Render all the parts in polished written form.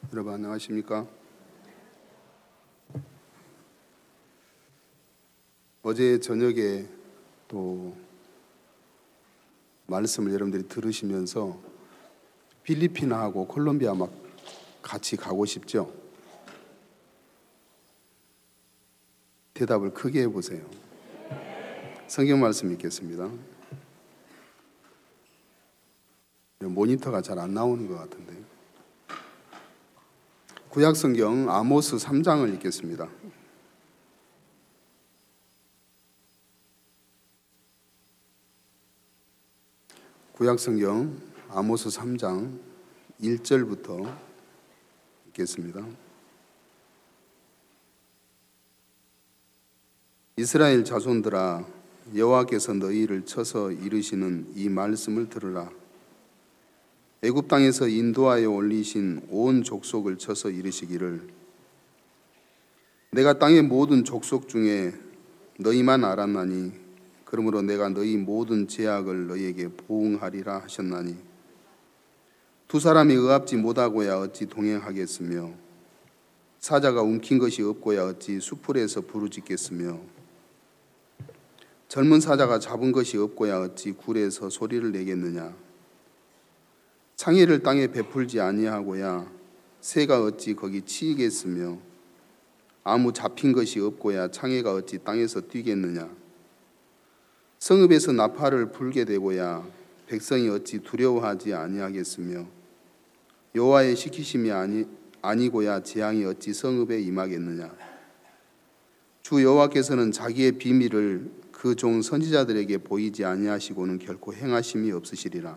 여러분 안녕하십니까? 어제 저녁에 또 말씀을 여러분들이 들으시면서 필리핀하고 콜롬비아 막 같이 가고 싶죠? 대답을 크게 해보세요. 성경 말씀 읽겠습니다. 모니터가 잘 안 나오는 것 같은데. 구약성경 아모스 3장을 읽겠습니다. 구약성경 아모스 3장 1절부터 읽겠습니다. 이스라엘 자손들아, 여호와께서 너희를 쳐서 이르시는 이 말씀을 들으라. 애굽 땅에서 인도하여 올리신 온 족속을 쳐서 이르시기를, 내가 땅의 모든 족속 중에 너희만 알았나니 그러므로 내가 너희 모든 죄악을 너희에게 보응하리라 하셨나니, 두 사람이 의합지 못하고야 어찌 동행하겠으며 사자가 움킨 것이 없고야 어찌 수풀에서 부르짖겠으며 젊은 사자가 잡은 것이 없고야 어찌 굴에서 소리를 내겠느냐. 창의를 땅에 베풀지 아니하고야 새가 어찌 거기 치이겠으며 아무 잡힌 것이 없고야 창의가 어찌 땅에서 뛰겠느냐. 성읍에서 나팔을 불게 되고야 백성이 어찌 두려워하지 아니하겠으며 여호와의 시키심이 아니고야 재앙이 어찌 성읍에 임하겠느냐. 주 여호와께서는 자기의 비밀을 그 종 선지자들에게 보이지 아니하시고는 결코 행하심이 없으시리라.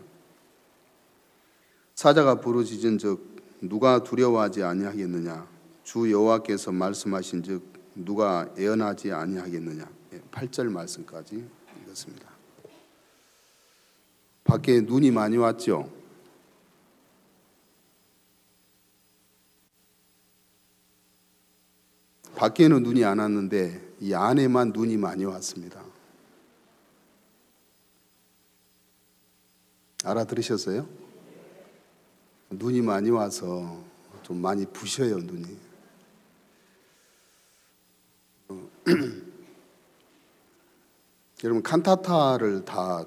사자가 부르짖은즉 누가 두려워하지 아니하겠느냐. 주 여호와께서 말씀하신즉 누가 애언하지 아니하겠느냐. 8절 말씀까지 읽었습니다. 밖에 눈이 많이 왔죠. 밖에는 눈이 안 왔는데 이 안에만 눈이 많이 왔습니다. 알아들으셨어요? 눈이 많이 와서 좀 많이 부셔요, 눈이. 여러분, 칸타타를 다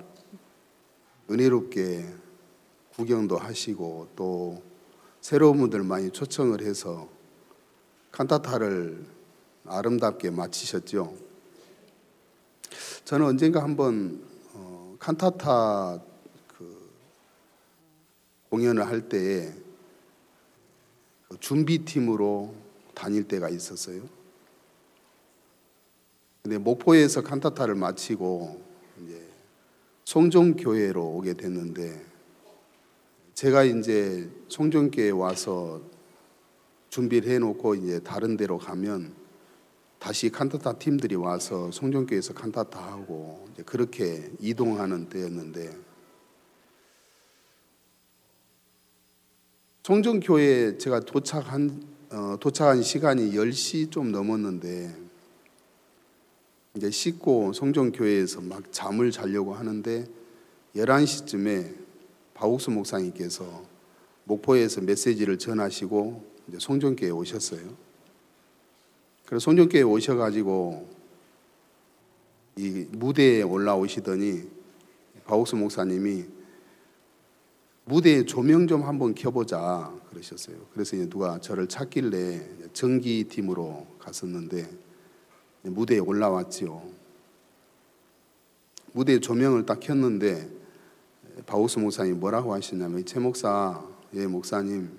은혜롭게 구경도 하시고 또 새로운 분들 많이 초청을 해서 칸타타를 아름답게 마치셨죠. 저는 언젠가 한번 칸타타 공연을 할 때에 준비팀으로 다닐 때가 있었어요. 근데 목포에서 칸타타를 마치고 이제 송정교회로 오게 됐는데, 제가 이제 송정교회에 와서 준비를 해놓고 이제 다른 데로 가면 다시 칸타타 팀들이 와서 송정교회에서 칸타타 하고 이제 그렇게 이동하는 때였는데, 송정교회에 제가 도착한 시간이 10시 좀 넘었는데, 이제 씻고 송정교회에서 막 잠을 자려고 하는데 11시쯤에 박옥수 목사님께서 목포에서 메시지를 전하시고 이제 송정교회에 오셨어요. 그래서 송정교회에 오셔가지고 이 무대에 올라오시더니 박옥수 목사님이 무대에 조명 좀 한번 켜보자 그러셨어요. 그래서 이제 누가 저를 찾길래 전기팀으로 갔었는데 무대에 올라왔지요. 무대에 조명을 딱 켰는데 박옥수 목사님이 뭐라고 하시냐면, 최 목사, 예 목사님,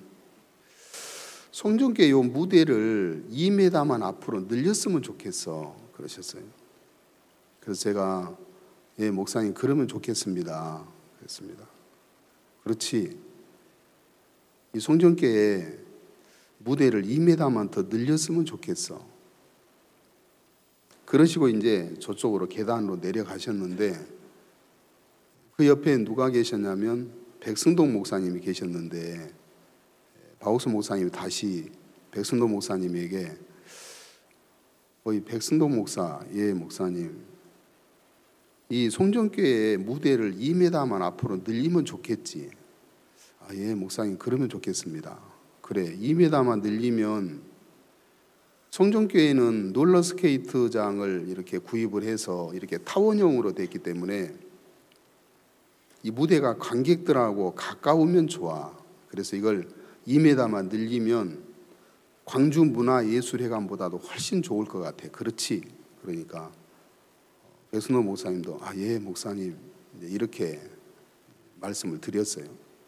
송정교회 요 무대를 2m만 앞으로 늘렸으면 좋겠어 그러셨어요. 그래서 제가 예 목사님 그러면 좋겠습니다 그랬습니다. 그렇지, 이 송정교회 무대를 2m만 더 늘렸으면 좋겠어. 그러시고 이제 저쪽으로 계단으로 내려가셨는데, 그 옆에 누가 계셨냐면 백승동 목사님이 계셨는데, 박옥수 목사님이 다시 백승동 목사님에게 거의 백승동 목사, 예 목사님, 이 송정교회 무대를 2m만 앞으로 늘리면 좋겠지. 아, 예 목사님 그러면 좋겠습니다. 그래 2m만 늘리면 송정교회는 롤러스케이트장을 이렇게 구입을 해서 이렇게 타원형으로 됐기 때문에 이 무대가 관객들하고 가까우면 좋아. 그래서 이걸 2m만 늘리면 광주문화예술회관보다도 훨씬 좋을 것 같아. 그렇지? 그러니까 배순호 목사님도 예 목사님 이렇게 말씀을 드렸어요.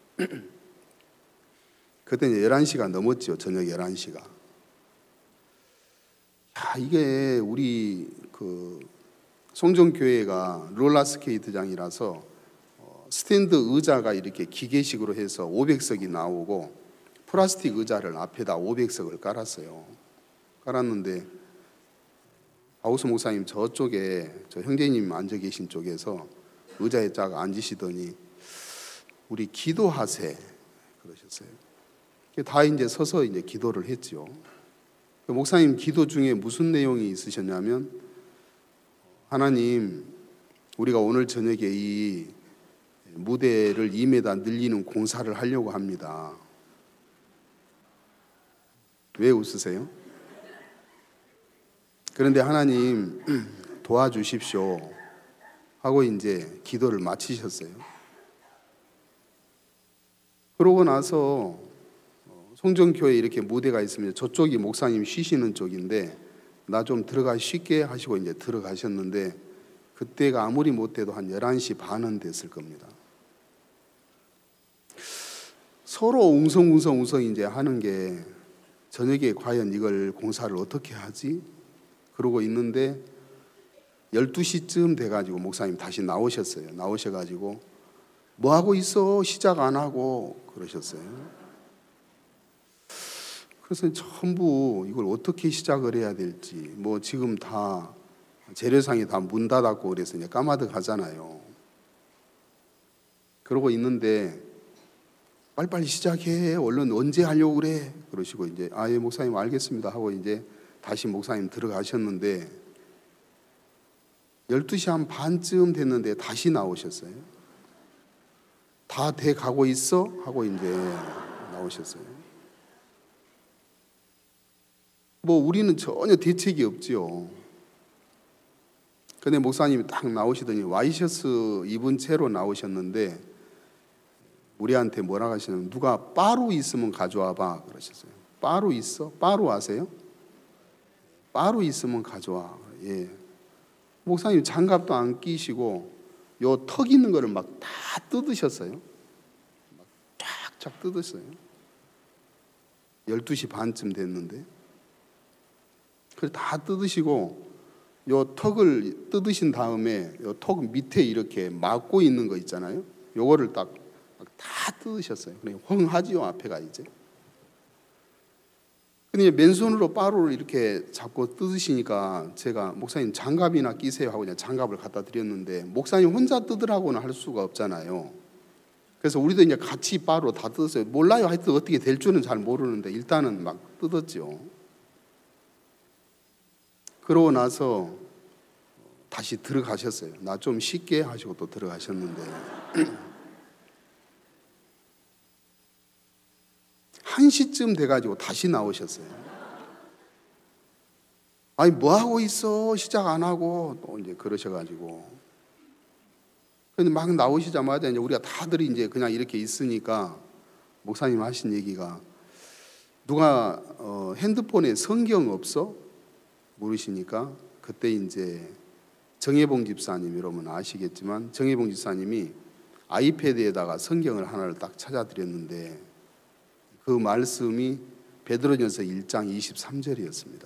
그때 11시가 넘었죠. 저녁 11시가. 이게 우리 그 송정교회가 롤러스케이트장이라서 스탠드 의자가 이렇게 기계식으로 해서 500석이 나오고 플라스틱 의자를 앞에다 500석을 깔았어요. 깔았는데 바우스 목사님 저쪽에 저 형제님 앉아 계신 쪽에서 의자에 쫙 앉으시더니 우리 기도하세 그러셨어요. 다 이제 서서 이제 기도를 했죠. 목사님 기도 중에 무슨 내용이 있으셨냐면 하나님 우리가 오늘 저녁에 이 무대를 2m 늘리는 공사를 하려고 합니다. 왜 웃으세요? 그런데 하나님 도와주십시오 하고 이제 기도를 마치셨어요. 그러고 나서 송정교회에 이렇게 무대가 있으면 저쪽이 목사님 쉬시는 쪽인데 나 좀 들어가 쉽게 하시고 이제 들어가셨는데 그때가 아무리 못해도 한 11시 반은 됐을 겁니다. 서로 웅성웅성 이제 하는 게 저녁에 과연 이걸 공사를 어떻게 하지? 그러고 있는데 12시쯤 돼가지고 목사님 다시 나오셨어요. 나오셔가지고 뭐 하고 있어? 시작 안 하고 그러셨어요. 그래서 전부 이걸 어떻게 시작을 해야 될지 뭐 지금 다 재래상이 다 문 닫았고 그래서 이제 까마득하잖아요. 그러고 있는데 빨리빨리 시작해. 얼른 언제 하려고 그래? 그러시고 이제 예 목사님 알겠습니다 하고 이제 다시 목사님 들어가셨는데 12시 한 반쯤 됐는데 다시 나오셨어요. 다 돼 가고 있어? 하고 이제 나오셨어요. 뭐 우리는 전혀 대책이 없지요. 근데 목사님이 딱 나오시더니 와이셔츠 입은 채로 나오셨는데 우리한테 뭐라고 하시냐면 누가 빠루 있으면 가져와 봐 그러셨어요. 빠루 있어? 빠루 아세요? 빠루 있으면 가져와. 예. 목사님 장갑도 안 끼시고 요 턱 있는 거를 막 다 뜯으셨어요. 막 쫙쫙 뜯었어요. 12시 반쯤 됐는데 그걸 다 뜯으시고 요 턱을 뜯으신 다음에 요 턱 밑에 이렇게 막고 있는 거 있잖아요. 요거를 딱 다 뜯으셨어요. 그냥 헝하지요 앞에가 이제. 근데 맨손으로 빠루를 이렇게 잡고 뜯으시니까 제가 목사님 장갑이나 끼세요 하고 그냥 장갑을 갖다 드렸는데 목사님 혼자 뜯으라고는 할 수가 없잖아요. 그래서 우리도 이제 같이 빠루 다 뜯었어요. 몰라요. 하여튼 어떻게 될 줄은 잘 모르는데 일단은 막 뜯었죠. 그러고 나서 다시 들어가셨어요. 나 좀 쉽게 하시고 또 들어가셨는데 1시쯤 돼가지고 다시 나오셨어요. 아니 뭐 하고 있어? 시작 안 하고 또 이제 그러셔가지고. 근데 막 나오시자마자 이제 우리가 다들 이제 그냥 이렇게 있으니까 목사님 하신 얘기가 누가 핸드폰에 성경 없어? 물으시니까 그때 이제 정혜봉 집사님 여러분 아시겠지만 정혜봉 집사님이 아이패드에다가 성경을 하나를 딱 찾아드렸는데 그 말씀이 베드로전서 1장 23절이었습니다.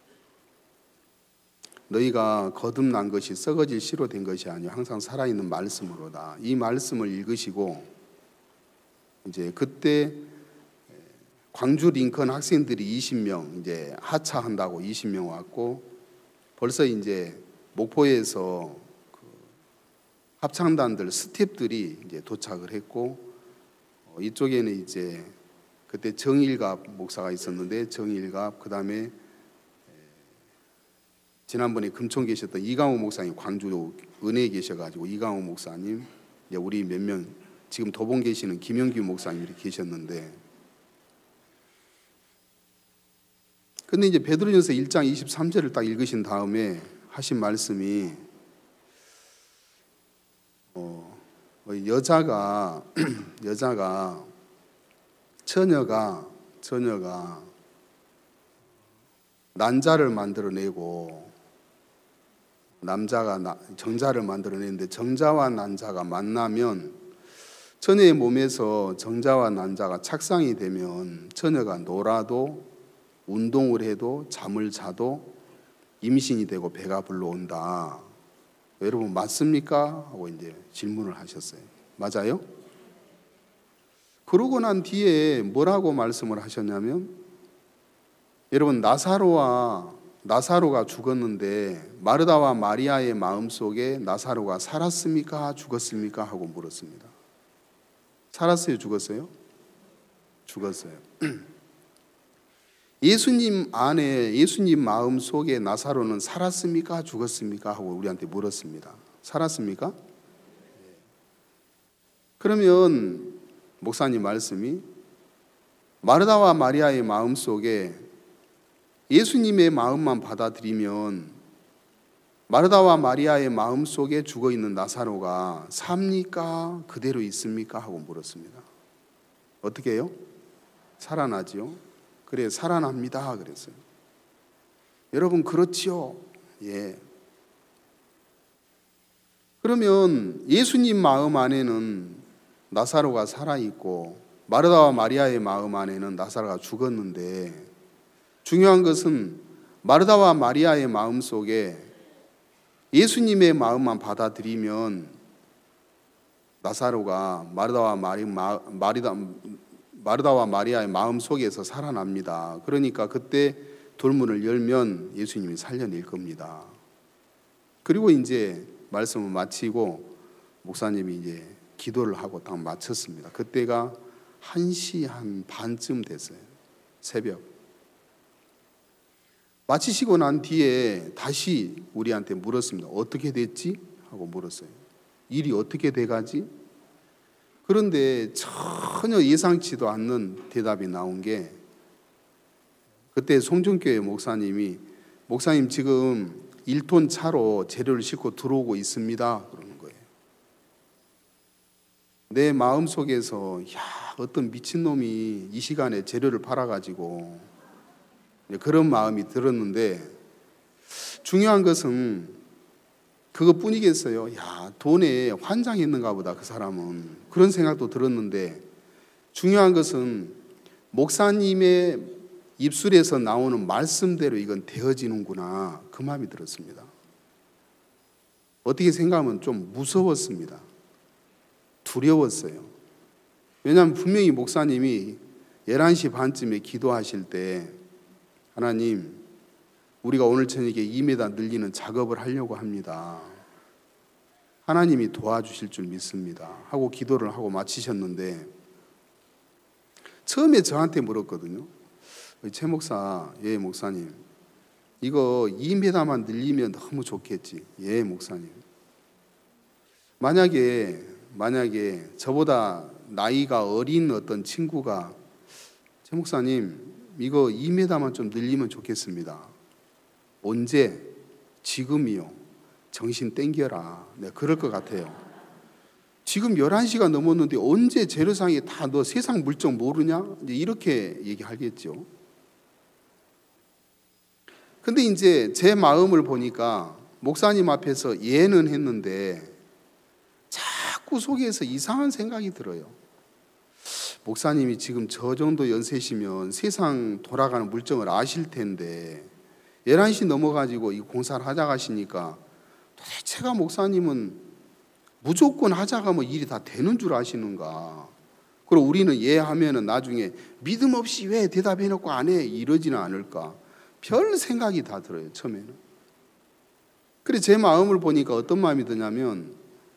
너희가 거듭난 것이 썩어질 씨로 된 것이 아니요 항상 살아있는 말씀으로다. 이 말씀을 읽으시고 이제 그때 광주 링컨 학생들이 20명 이제 하차한다고 20명 왔고 벌써 이제 목포에서 그 합창단들 스태프들이 이제 도착을 했고 이쪽에는 이제 그때 정일갑 목사가 있었는데 정일갑 그다음에 지난번에 금총 계셨던 이강호 목사님 광주 은혜에 계셔가지고 이강호 목사님 이제 우리 몇 명 지금 도봉 계시는 김영규 목사님 이렇게 계셨는데 근데 이제 베드로전서 1장 23절을 딱 읽으신 다음에 하신 말씀이 여자가 처녀가 난자를 만들어내고 남자가 정자를 만들어내는데 정자와 난자가 만나면 처녀의 몸에서 정자와 난자가 착상이 되면 처녀가 놀아도 운동을 해도 잠을 자도 임신이 되고 배가 불러온다. 여러분 맞습니까? 하고 이제 질문을 하셨어요. 맞아요? 그러고 난 뒤에 뭐라고 말씀을 하셨냐면, 여러분 나사로가 죽었는데 마르다와 마리아의 마음속에 나사로가 살았습니까? 죽었습니까? 하고 물었습니다. 살았어요? 죽었어요? 죽었어요. 예수님 안에, 예수님 마음속에 나사로는 살았습니까? 죽었습니까? 하고 우리한테 물었습니다. 살았습니까? 그러면 목사님 말씀이 마르다와 마리아의 마음속에 예수님의 마음만 받아들이면 마르다와 마리아의 마음속에 죽어있는 나사로가 삽니까? 그대로 있습니까? 하고 물었습니다. 어떻게 해요? 살아나지요? 그래, 살아납니다. 그랬어요. 여러분, 그렇지요? 예. 그러면 예수님 마음 안에는 나사로가 살아있고 마르다와 마리아의 마음 안에는 나사로가 죽었는데, 중요한 것은 마르다와 마리아의 마음 속에 예수님의 마음만 받아들이면 나사로가 마르다와 마리아의 마음 속에서 살아납니다. 그러니까 그때 돌문을 열면 예수님이 살려낼 겁니다. 그리고 이제 말씀을 마치고 목사님이 이제 기도를 하고 딱 마쳤습니다. 그때가 1시 한 반쯤 됐어요. 새벽. 마치시고 난 뒤에 다시 우리한테 물었습니다. 어떻게 됐지? 하고 물었어요. 일이 어떻게 돼가지? 그런데 전혀 예상치도 않는 대답이 나온 게, 그때 송정교회 목사님이 목사님 지금 1톤 차로 재료를 싣고 들어오고 있습니다. 그러는 거예요. 내 마음속에서 어떤 미친놈이 이 시간에 재료를 팔아가지고 그런 마음이 들었는데, 중요한 것은 그것뿐이겠어요. 돈에 환장했는가 보다 그 사람은. 그런 생각도 들었는데, 중요한 것은 목사님의 입술에서 나오는 말씀대로 이건 되어지는구나, 그 마음이 들었습니다. 어떻게 생각하면 좀 무서웠습니다. 두려웠어요. 왜냐하면 분명히 목사님이 11시 반쯤에 기도하실 때, 하나님, 우리가 오늘 저녁에 2m 늘리는 작업을 하려고 합니다. 하나님이 도와주실 줄 믿습니다. 하고 기도를 하고 마치셨는데, 처음에 저한테 물었거든요. 최 목사, 예 목사님, 이거 2m만 늘리면 너무 좋겠지. 예 목사님. 만약에 저보다 나이가 어린 어떤 친구가 최 목사님 이거 2m만 좀 늘리면 좋겠습니다. 언제? 지금이요. 정신 땡겨라. 네, 그럴 것 같아요. 지금 11시가 넘었는데 언제 재료상에 다 너 세상 물정 모르냐? 이제 이렇게 얘기하겠죠. 근데 이제 제 마음을 보니까 목사님 앞에서 예는 했는데 자꾸 속에서 이상한 생각이 들어요. 목사님이 지금 저 정도 연세시면 세상 돌아가는 물정을 아실 텐데 11시 넘어가지고 이 공사를 하자고 하시니까 도대체가 목사님은 무조건 하자가 뭐 일이 다 되는 줄 아시는가? 그리고 우리는 예 하면은 나중에 믿음 없이 왜 대답해놓고 안 해? 이러지는 않을까? 별 생각이 다 들어요, 처음에는. 그래서 제 마음을 보니까 어떤 마음이 드냐면,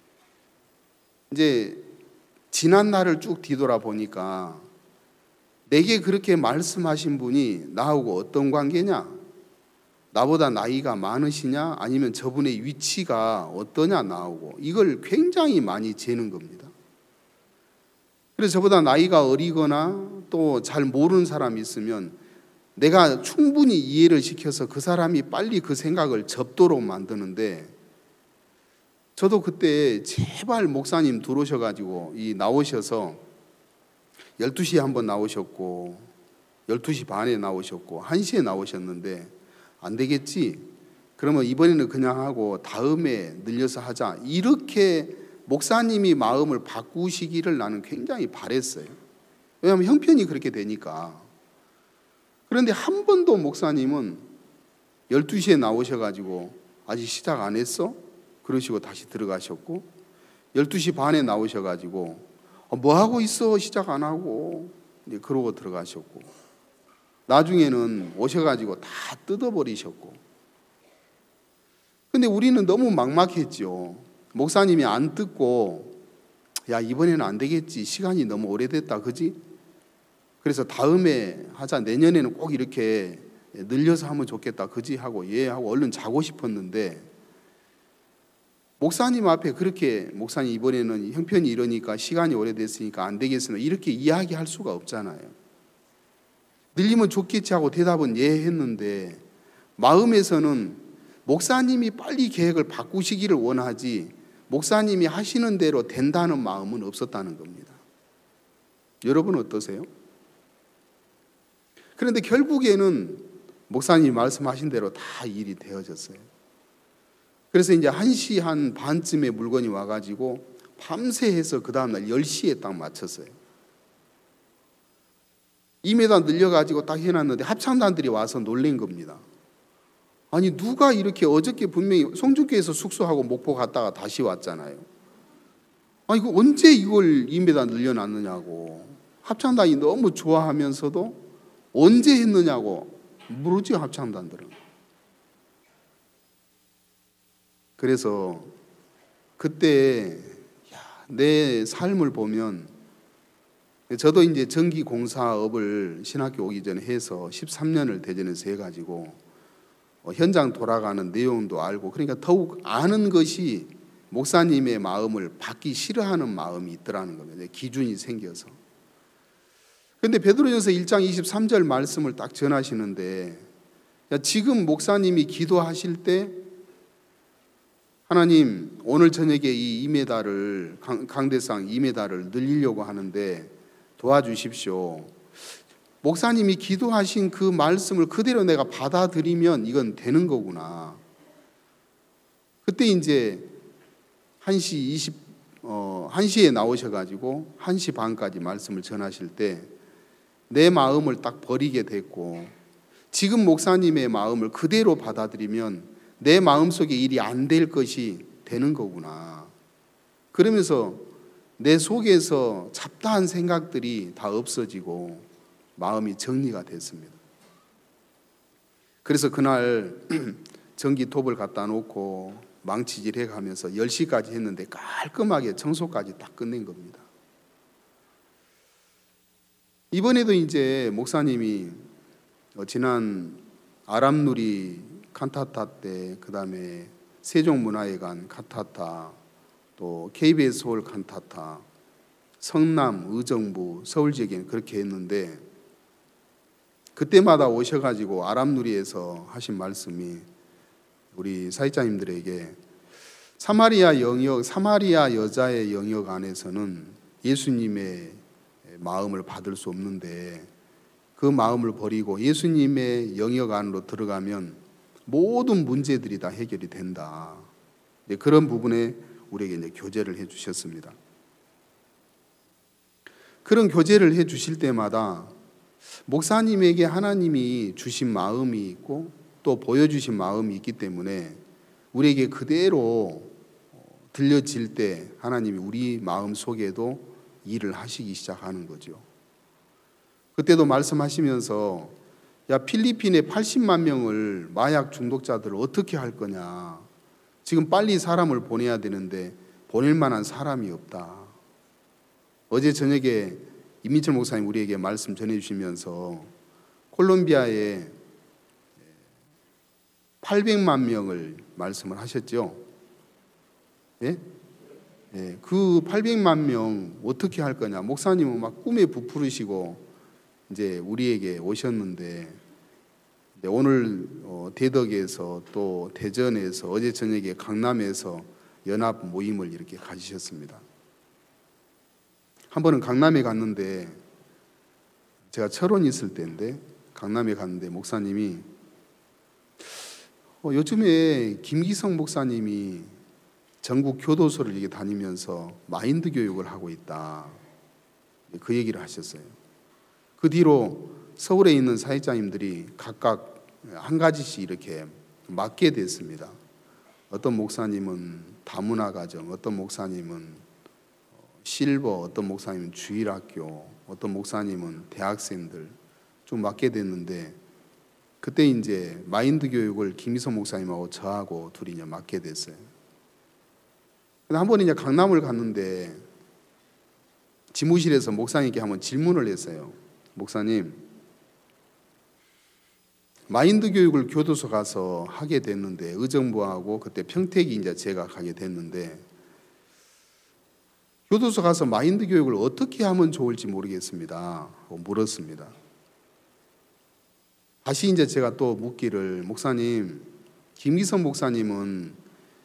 이제 지난 날을 쭉 뒤돌아 보니까 내게 그렇게 말씀하신 분이 나하고 어떤 관계냐? 나보다 나이가 많으시냐? 아니면 저분의 위치가 어떠냐 나오고, 이걸 굉장히 많이 재는 겁니다. 그래서 저보다 나이가 어리거나 또 잘 모르는 사람이 있으면 내가 충분히 이해를 시켜서 그 사람이 빨리 그 생각을 접도록 만드는데, 저도 그때 제발 목사님 들어오셔가지고 나오셔서 12시에 한번 나오셨고 12시 반에 나오셨고 1시에 나오셨는데, 안 되겠지, 그러면 이번에는 그냥 하고 다음에 늘려서 하자, 이렇게 목사님이 마음을 바꾸시기를 나는 굉장히 바랬어요. 왜냐하면 형편이 그렇게 되니까. 그런데 한 번도 목사님은 12시에 나오셔가지고 아직 시작 안 했어? 그러시고 다시 들어가셨고, 12시 반에 나오셔가지고 뭐 하고 있어? 시작 안 하고. 그러고 들어가셨고, 나중에는 오셔가지고 다 뜯어버리셨고. 근데 우리는 너무 막막했죠. 목사님이 안 뜯고, 야, 이번에는 안 되겠지, 시간이 너무 오래됐다, 그지? 그래서 다음에 하자, 내년에는 꼭 이렇게 늘려서 하면 좋겠다, 그지? 하고 예 하고 얼른 자고 싶었는데, 목사님 앞에 그렇게 목사님 이번에는 형편이 이러니까 시간이 오래됐으니까 안 되겠으나 이렇게 이야기할 수가 없잖아요. 늘리면 좋겠지 하고 대답은 예 했는데, 마음에서는 목사님이 빨리 계획을 바꾸시기를 원하지 목사님이 하시는 대로 된다는 마음은 없었다는 겁니다. 여러분 어떠세요? 그런데 결국에는 목사님이 말씀하신 대로 다 일이 되어졌어요. 그래서 이제 1시 한 반쯤에 물건이 와가지고 밤새 해서 그 다음날 10시에 딱 마쳤어요. 2m 늘려가지고 딱 해놨는데 합창단들이 와서 놀란 겁니다. 아니, 누가 이렇게, 어저께 분명히 송중교에서 숙소하고 목포 갔다가 다시 왔잖아요. 아니, 이거 언제 이걸 2m 늘려놨느냐고. 합창단이 너무 좋아하면서도 언제 했느냐고 물었죠, 합창단들은. 그래서 그때 내 삶을 보면, 저도 이제 전기공사업을 신학교 오기 전에 해서 13년을 대전에서 해가지고 현장 돌아가는 내용도 알고, 그러니까 더욱 아는 것이 목사님의 마음을 받기 싫어하는 마음이 있더라는 겁니다. 기준이 생겨서. 그런데 베드로전서 1장 23절 말씀을 딱 전하시는데, 지금 목사님이 기도하실 때 하나님, 오늘 저녁에 이 2m를, 강대상 2m를 늘리려고 하는데 도와주십시오. 목사님이 기도하신 그 말씀을 그대로 내가 받아들이면 이건 되는 거구나. 그때 이제 1시에 나오셔가지고 1시 반까지 말씀을 전하실 때 내 마음을 딱 버리게 됐고, 지금 목사님의 마음을 그대로 받아들이면 내 마음속에 일이 안 될 것이 되는 거구나. 그러면서 내 속에서 잡다한 생각들이 다 없어지고 마음이 정리가 됐습니다. 그래서 그날 전기톱을 갖다 놓고 망치질 해가면서 10시까지 했는데 깔끔하게 청소까지 딱 끝낸 겁니다. 이번에도 이제 목사님이 지난 아람누리 칸타타 때, 그 다음에 세종문화회관 칸타타, 또 KBS 서울 칸타타, 성남, 의정부, 서울 지역에는 그렇게 했는데, 그때마다 오셔가지고 아람누리에서 하신 말씀이 우리 사역자님들에게 사마리아 영역, 사마리아 여자의 영역 안에서는 예수님의 마음을 받을 수 없는데, 그 마음을 버리고 예수님의 영역 안으로 들어가면 모든 문제들이 다 해결이 된다. 그런 부분에 우리에게 이제 교제를 해 주셨습니다. 그런 교제를 해 주실 때마다 목사님에게 하나님이 주신 마음이 있고 또 보여주신 마음이 있기 때문에 우리에게 그대로 들려질 때 하나님이 우리 마음 속에도 일을 하시기 시작하는 거죠. 그때도 말씀하시면서, 야, 필리핀에 80만 명을 마약 중독자들을 어떻게 할 거냐, 지금 빨리 사람을 보내야 되는데 보낼 만한 사람이 없다. 어제 저녁에 임민철 목사님 우리에게 말씀 전해주시면서 콜롬비아에 800만 명을 말씀을 하셨죠. 예? 예, 그 800만 명 어떻게 할 거냐. 목사님은 막 꿈에 부풀으시고 이제 우리에게 오셨는데, 네, 오늘 대덕에서 또 대전에서 어제 저녁에 강남에서 연합 모임을 이렇게 가지셨습니다. 한 번은 강남에 갔는데 제가 철원에 있을 때인데 강남에 갔는데 목사님이 요즘에 김기성 목사님이 전국 교도소를 이렇게 다니면서 마인드 교육을 하고 있다. 그 얘기를 하셨어요. 그 뒤로 서울에 있는 사역자님들이 각각 한 가지씩 이렇게 맡게 됐습니다. 어떤 목사님은 다문화 가정, 어떤 목사님은 실버, 어떤 목사님은 주일학교, 어떤 목사님은 대학생들 좀 맡게 됐는데 그때 이제 마인드 교육을 김희성 목사님하고 저하고 둘이 이제 맡게 됐어요. 한 번 이제 강남을 갔는데 지무실에서 목사님께 한번 질문을 했어요. 목사님, 마인드 교육을 교도소 가서 하게 됐는데 의정부하고 그때 평택이 이제 제가 가게 됐는데 교도소 가서 마인드 교육을 어떻게 하면 좋을지 모르겠습니다. 물었습니다. 다시 이제 제가 또 묻기를 목사님, 김기성 목사님은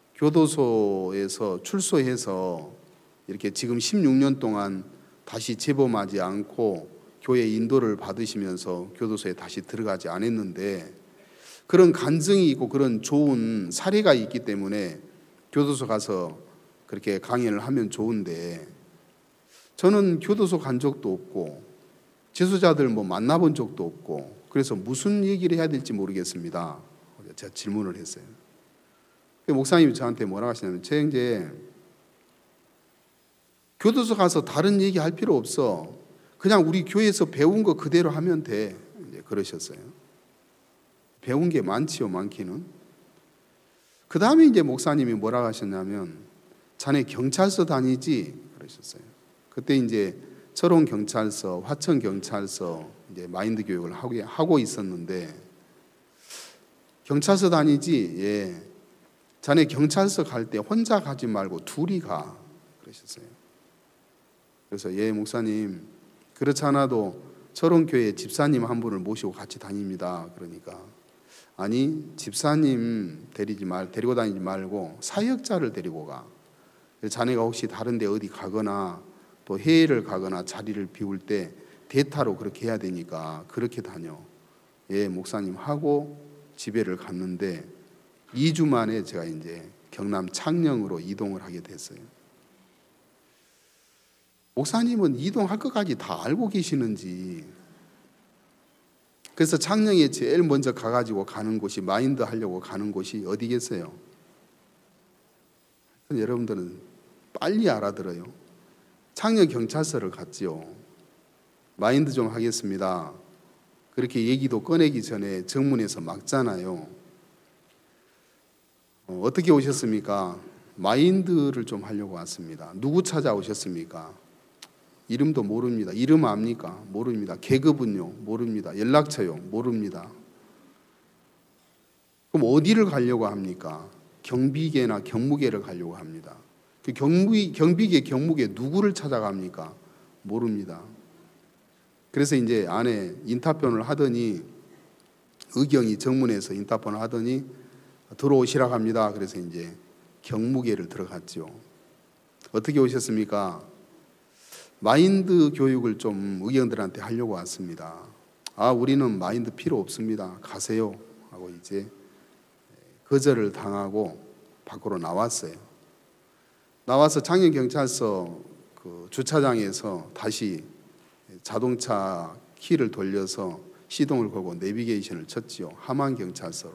교도소에서 출소해서 이렇게 지금 16년 동안 다시 재범하지 않고 교회 인도를 받으시면서 교도소에 다시 들어가지 않았는데 그런 간증이 있고 그런 좋은 사례가 있기 때문에 교도소 가서 그렇게 강연을 하면 좋은데 저는 교도소 간 적도 없고 재소자들 뭐 만나본 적도 없고 그래서 무슨 얘기를 해야 될지 모르겠습니다. 제가 질문을 했어요. 목사님이 저한테 뭐라고 하시냐면 이제 교도소 가서 다른 얘기 할 필요 없어. 그냥 우리 교회에서 배운 거 그대로 하면 돼. 이제 그러셨어요. 배운 게 많지요, 많기는. 그 다음에 이제 목사님이 뭐라고 하셨냐면 자네 경찰서 다니지? 그러셨어요. 그때 이제 철원 경찰서, 화천 경찰서 이제 마인드 교육을 하고 있었는데 경찰서 다니지? 예. 자네 경찰서 갈 때 혼자 가지 말고 둘이 가. 그러셨어요. 그래서 예, 목사님. 그렇지 않아도 철원교회 집사님 한 분을 모시고 같이 다닙니다. 그러니까 아니 집사님 데리고 다니지 말고 사역자를 데리고 가. 자네가 혹시 다른 데 어디 가거나 또 해외를 가거나 자리를 비울 때 대타로 그렇게 해야 되니까 그렇게 다녀. 예, 목사님 하고 집에를 갔는데 2주 만에 제가 이제 경남 창녕으로 이동을 하게 됐어요. 목사님은 이동할 것까지 다 알고 계시는지. 그래서 창녕에 제일 먼저 가가지고 가는 곳이 마인드 하려고 가는 곳이 어디겠어요? 여러분들은 빨리 알아들어요. 창녕 경찰서를 갔지요. 마인드 좀 하겠습니다. 그렇게 얘기도 꺼내기 전에 정문에서 막잖아요. 어떻게 오셨습니까? 마인드를 좀 하려고 왔습니다. 누구 찾아오셨습니까? 이름도 모릅니다. 이름 압니까? 모릅니다. 계급은요? 모릅니다. 연락처요? 모릅니다. 그럼 어디를 가려고 합니까? 경비계나 경무계를 가려고 합니다. 그 경비계, 경무계 누구를 찾아갑니까? 모릅니다. 그래서 이제 안에 인타폰을 하더니 의경이 정문에서 인타폰을 하더니 들어오시라고 합니다. 그래서 이제 경무계를 들어갔죠. 어떻게 오셨습니까? 마인드 교육을 좀 의견들한테 하려고 왔습니다. 아, 우리는 마인드 필요 없습니다. 가세요. 하고 이제 거절을 당하고 밖으로 나왔어요. 나와서 창녕경찰서 그 주차장에서 다시 자동차 키를 돌려서 시동을 걸고 내비게이션을 쳤지요. 함안경찰서로.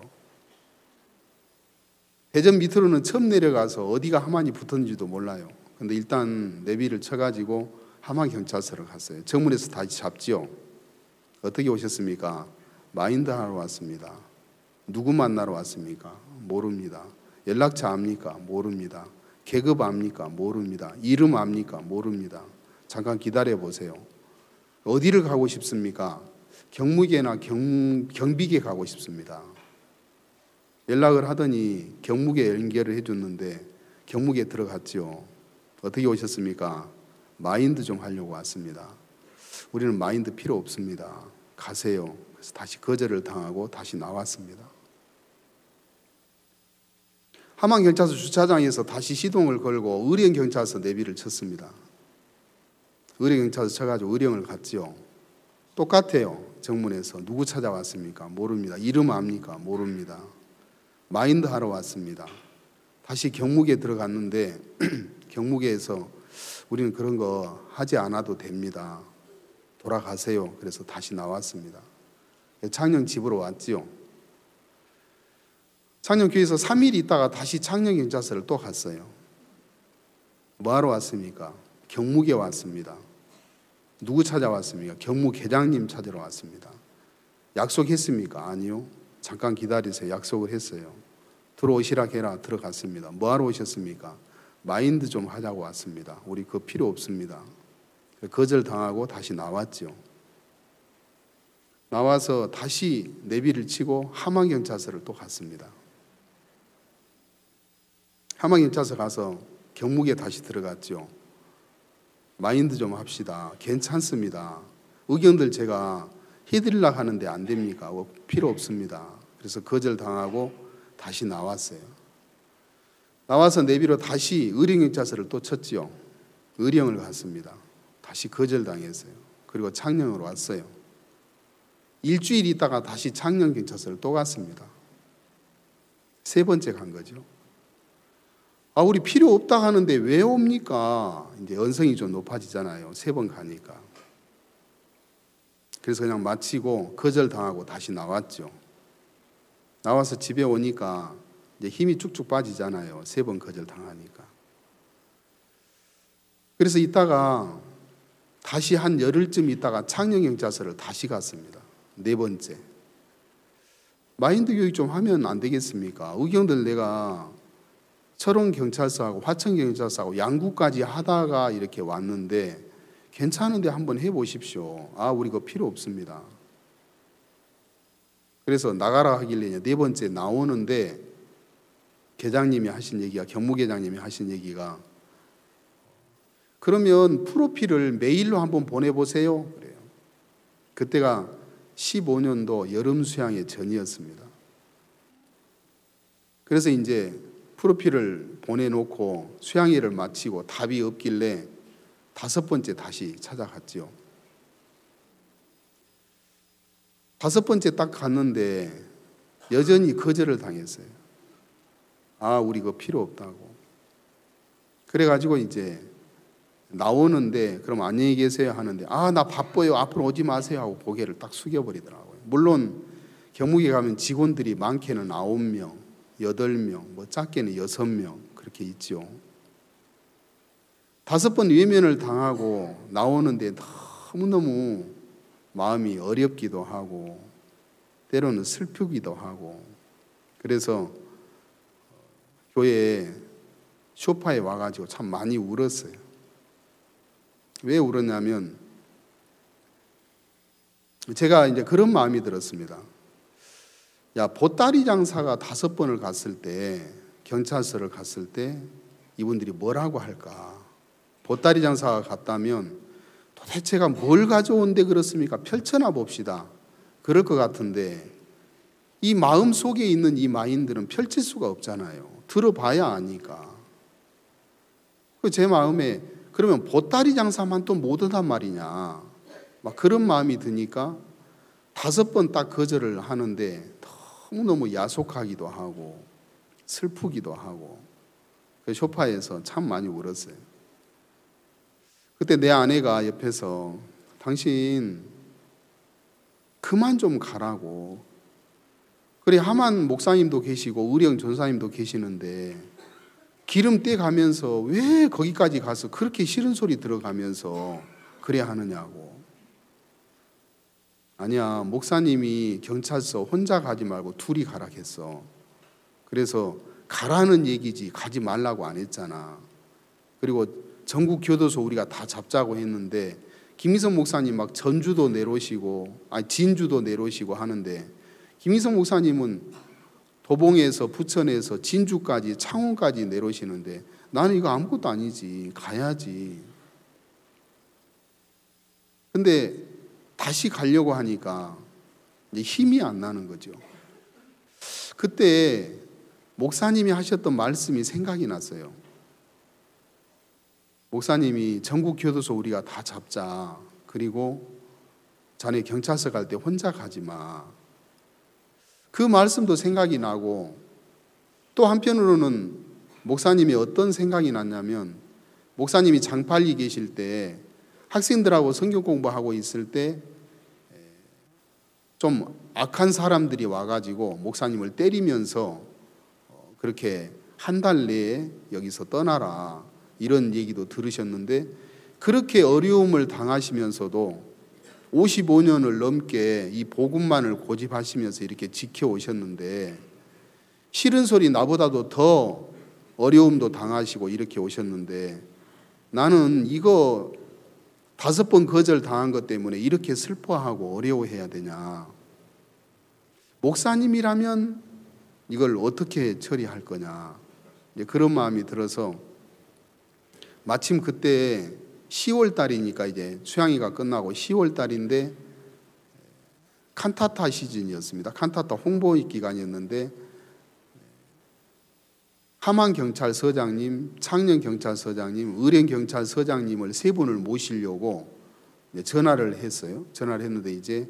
대전 밑으로는 처음 내려가서 어디가 함안이 붙었는지도 몰라요. 근데 일단 내비를 쳐가지고 함안경찰서를 갔어요. 정문에서 다시 잡지요. 어떻게 오셨습니까? 마인드 하러 왔습니다. 누구 만나러 왔습니까? 모릅니다. 연락처 압니까? 모릅니다. 계급 압니까? 모릅니다. 이름 압니까? 모릅니다. 잠깐 기다려 보세요. 어디를 가고 싶습니까? 경무계나 경비계 가고 싶습니다. 연락을 하더니 경무계 연결을 해줬는데 경무계 들어갔죠. 어떻게 오셨습니까? 마인드 좀 하려고 왔습니다. 우리는 마인드 필요 없습니다. 가세요. 그래서 다시 거절을 당하고 다시 나왔습니다. 함안경찰서 주차장에서 다시 시동을 걸고 의령경찰서 내비를 쳤습니다. 의령경찰서 쳐가지고 의령을 갔지요. 똑같아요. 정문에서 누구 찾아왔습니까? 모릅니다. 이름 압니까? 모릅니다. 마인드 하러 왔습니다. 다시 경무계에 들어갔는데 경무계에서 우리는 그런 거 하지 않아도 됩니다. 돌아가세요. 그래서 다시 나왔습니다. 창녕 집으로 왔지요. 창녕교회에서 3일 있다가 다시 창녕경찰서를 또 갔어요. 뭐하러 왔습니까? 경무계 왔습니다. 누구 찾아왔습니까? 경무계장님 찾으러 왔습니다. 약속했습니까? 아니요. 잠깐 기다리세요. 약속을 했어요. 들어오시라 해라. 들어갔습니다. 뭐하러 오셨습니까? 마인드 좀 하자고 왔습니다. 우리 그거 필요 없습니다. 거절당하고 다시 나왔죠. 나와서 다시 내비를 치고 함안경찰서를 또 갔습니다. 함안경찰서 가서 경무계에 다시 들어갔죠. 마인드 좀 합시다. 괜찮습니다. 의견들 제가 해드리려고 하는데 안 됩니까? 필요 없습니다. 그래서 거절당하고 다시 나왔어요. 나와서 내비로 다시 의령경찰서를 또 쳤지요. 의령을 갔습니다. 다시 거절당했어요. 그리고 창녕으로 왔어요. 일주일 있다가 다시 창녕경찰서를 또 갔습니다. 세 번째 간 거죠. 우리 필요 없다 하는데 왜 옵니까? 이제 언성이 좀 높아지잖아요. 세 번 가니까. 그래서 그냥 마치고 거절당하고 다시 나왔죠. 나와서 집에 오니까 이제 힘이 쭉쭉 빠지잖아요. 세 번 거절당하니까. 그래서 있다가 다시 한 열흘쯤 있다가 창녕경찰서를 다시 갔습니다. 네 번째. 마인드 교육 좀 하면 안 되겠습니까? 의경들 내가 철원경찰서하고 화천경찰서하고 양구까지 하다가 이렇게 왔는데 괜찮은데 한번 해보십시오. 우리 그거 필요 없습니다. 그래서 나가라 하길래 네 번째 나오는데 계장님이 하신 얘기가 경무계장님이 하신 얘기가 그러면 프로필을 메일로 한번 보내보세요. 그래요. 그때가 15년도 여름 수양의 전이었습니다. 그래서 이제 프로필을 보내놓고 수양회를 마치고 답이 없길래 다섯 번째 다시 찾아갔죠. 다섯 번째 딱 갔는데 여전히 거절을 당했어요. 우리 그거 필요 없다고. 그래가지고 이제 나오는데 그럼 안녕히 계세요 하는데 나 바빠요. 앞으로 오지 마세요 하고 고개를 딱 숙여버리더라고요. 물론 경무계 가면 직원들이 많게는 9명, 8명, 뭐 작게는 6명 그렇게 있죠. 5번 외면을 당하고 나오는데 너무너무 마음이 어렵기도 하고 때로는 슬프기도 하고 그래서 교회에 소파에 와가지고 참 많이 울었어요. 왜 울었냐면 제가 이제 그런 마음이 들었습니다. 보따리 장사가 5번을 갔을 때 경찰서를 갔을 때 이분들이 뭐라고 할까? 보따리 장사가 갔다면 도대체가 뭘 가져온데 그렇습니까? 펼쳐나 봅시다. 그럴 것 같은데 이 마음 속에 있는 이 마인드는 펼칠 수가 없잖아요. 들어봐야 아니까. 제 마음에 그러면 보따리 장사만 또 못 한단 말이냐. 막 그런 마음이 드니까 5번 딱 거절을 하는데 너무너무 야속하기도 하고 슬프기도 하고 소파에서 참 많이 울었어요. 그때 내 아내가 옆에서 당신 그만 좀 가라고. 그래 함안 목사님도 계시고 의령 전사님도 계시는데 기름 떼가면서 왜 거기까지 가서 그렇게 싫은 소리 들어가면서 그래야 하느냐고. 아니야, 목사님이 경찰서 혼자 가지 말고 둘이 가라 했어. 그래서 가라는 얘기지 가지 말라고 안 했잖아. 그리고 전국 교도소 우리가 다 잡자고 했는데 김희성 목사님 막 전주도 내려오시고 진주도 내려오시고 하는데 김희성 목사님은 도봉에서 부천에서 진주까지 창원까지 내려오시는데 나는 이거 아무것도 아니지. 가야지. 근데 다시 가려고 하니까 이제 힘이 안 나는 거죠. 그때 목사님이 하셨던 말씀이 생각이 났어요. 목사님이 전국 교도소 우리가 다 잡자. 그리고 자네 경찰서 갈 때 혼자 가지 마. 그 말씀도 생각이 나고, 또 한편으로는 목사님이 어떤 생각이 났냐면, 목사님이 장팔리 계실 때 학생들하고 성경 공부하고 있을 때 좀 악한 사람들이 와가지고 목사님을 때리면서 그렇게 한 달 내에 여기서 떠나라 이런 얘기도 들으셨는데, 그렇게 어려움을 당하시면서도 55년을 넘게 이 복음만을 고집하시면서 이렇게 지켜오셨는데, 싫은 소리 나보다도 더 어려움도 당하시고 이렇게 오셨는데, 나는 이거 5번 거절 당한 것 때문에 이렇게 슬퍼하고 어려워해야 되냐, 목사님이라면 이걸 어떻게 처리할 거냐, 그런 마음이 들어서 마침 그때 10월 달이니까 이제 수양이가 끝나고 10월 달인데 칸타타 시즌이었습니다. 칸타타 홍보 기간이었는데 함안경찰서장님, 창녕경찰서장님, 의령경찰서장님을 3분을 모시려고 전화를 했어요. 전화를 했는데 이제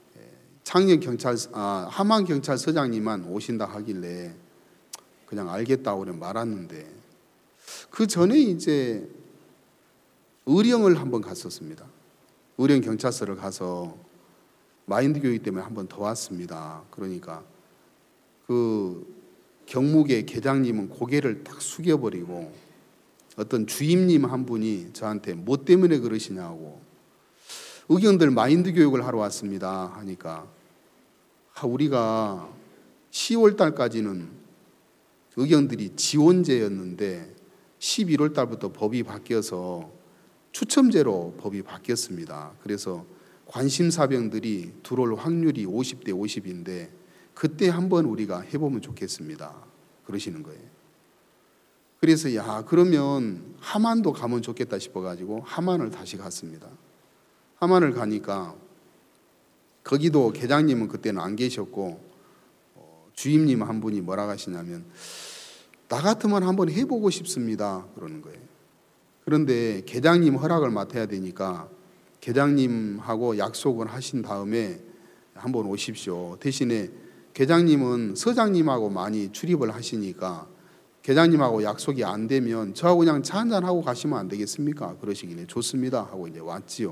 함안경찰서장님만 오신다 하길래 그냥 알겠다고 그냥 말았는데, 그 전에 이제 의령을 한번 갔었습니다. 의령경찰서를 가서 마인드 교육 때문에 한번 더 왔습니다. 그러니까 그 경무계 계장님은 고개를 딱 숙여버리고 어떤 주임님 한 분이 저한테 뭐 때문에 그러시냐고, 의경들 마인드 교육을 하러 왔습니다 하니까, 우리가 10월 달까지는 의경들이 지원제였는데 11월 달부터 법이 바뀌어서 추첨제로 법이 바뀌었습니다. 그래서 관심사병들이 들어올 확률이 50대 50인데 그때 한번 우리가 해보면 좋겠습니다 그러시는 거예요. 그래서 그러면 함안도 가면 좋겠다 싶어가지고 함안을 다시 갔습니다. 함안을 가니까 거기도 계장님은 그때는 안 계셨고 주임님 한 분이 뭐라 하시냐면, 나 같으면 한번 해보고 싶습니다 그러는 거예요. 그런데 계장님 허락을 맡아야 되니까 계장님하고 약속을 하신 다음에 한번 오십시오. 대신에 계장님은 서장님하고 많이 출입을 하시니까 계장님하고 약속이 안 되면 저하고 그냥 차 한잔 하고 가시면 안 되겠습니까? 그러시길래 좋습니다 하고 이제 왔지요.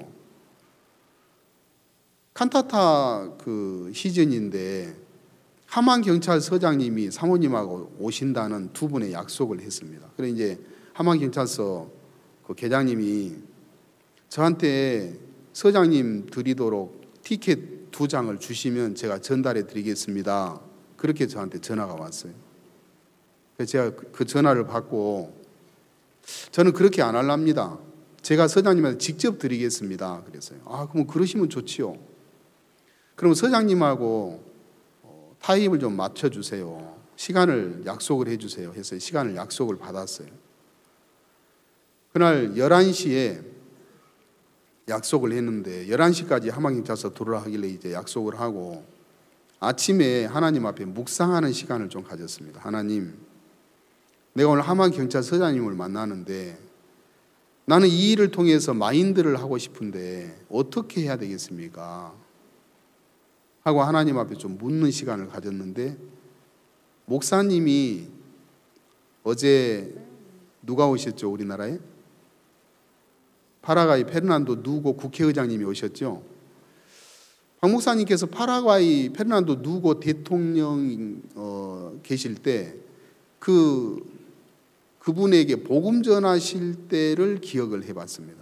칸타타 그 시즌인데 함안경찰서장님이 사모님하고 오신다는 2분의 약속을 했습니다. 그래 이제 함안경찰서 그 계장님이 저한테 서장님 드리도록 티켓 2장을 주시면 제가 전달해 드리겠습니다. 그렇게 저한테 전화가 왔어요. 그래서 제가 그 전화를 받고, 저는 그렇게 안 할랍니다. 제가 서장님한테 직접 드리겠습니다. 그랬어요. 그럼 그러시면 좋지요. 그럼 서장님하고 타임을 좀 맞춰주세요. 시간을 약속을 해주세요 해서 시간을 약속을 받았어요. 그날 11시에 약속을 했는데 11시까지 함안경찰서 들어오라 하길래 이제 약속을 하고, 아침에 하나님 앞에 묵상하는 시간을 좀 가졌습니다. 하나님, 내가 오늘 함안경찰서장님을 만나는데 나는 이 일을 통해서 마인드를 하고 싶은데 어떻게 해야 되겠습니까? 하고 하나님 앞에 좀 묻는 시간을 가졌는데, 목사님이 어제 누가 오셨죠? 우리나라에 파라과이 페르난도 누고 국회의장님이 오셨죠. 박 목사님께서 파라과이 페르난도 누고 대통령 계실 때 그분에게 복음 전하실 때를 기억을 해봤습니다.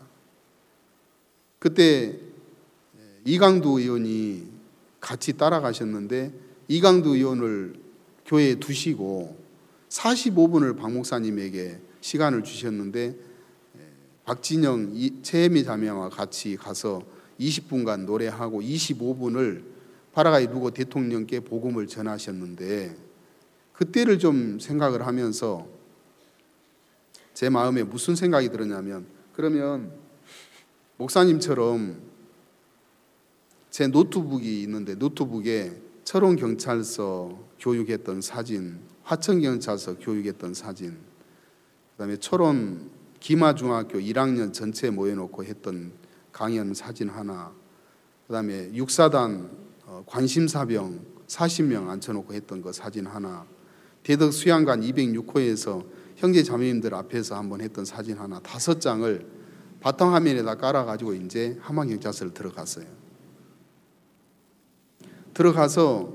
그때 이강두 의원이 같이 따라가셨는데 이강두 의원을 교회에 두시고 45분을 박 목사님에게 시간을 주셨는데, 박진영 최혜미 자매와 같이 가서 20분간 노래하고 25분을 파라과이 누고 대통령께 복음을 전하셨는데, 그때를 좀 생각을 하면서 제 마음에 무슨 생각이 들었냐면, 그러면 목사님처럼 제 노트북이 있는데 노트북에 철원경찰서 교육했던 사진, 화천경찰서 교육했던 사진, 그다음에 철원 기마중학교 1학년 전체 모여놓고 했던 강연 사진 하나, 그다음에 육사단 관심사병 40명 앉혀놓고 했던 거 사진 하나, 대덕 수양관 206호에서 형제 자매님들 앞에서 한번 했던 사진 하나, 5장을 바탕화면에다 깔아가지고 이제 함안경찰서를 들어갔어요. 들어가서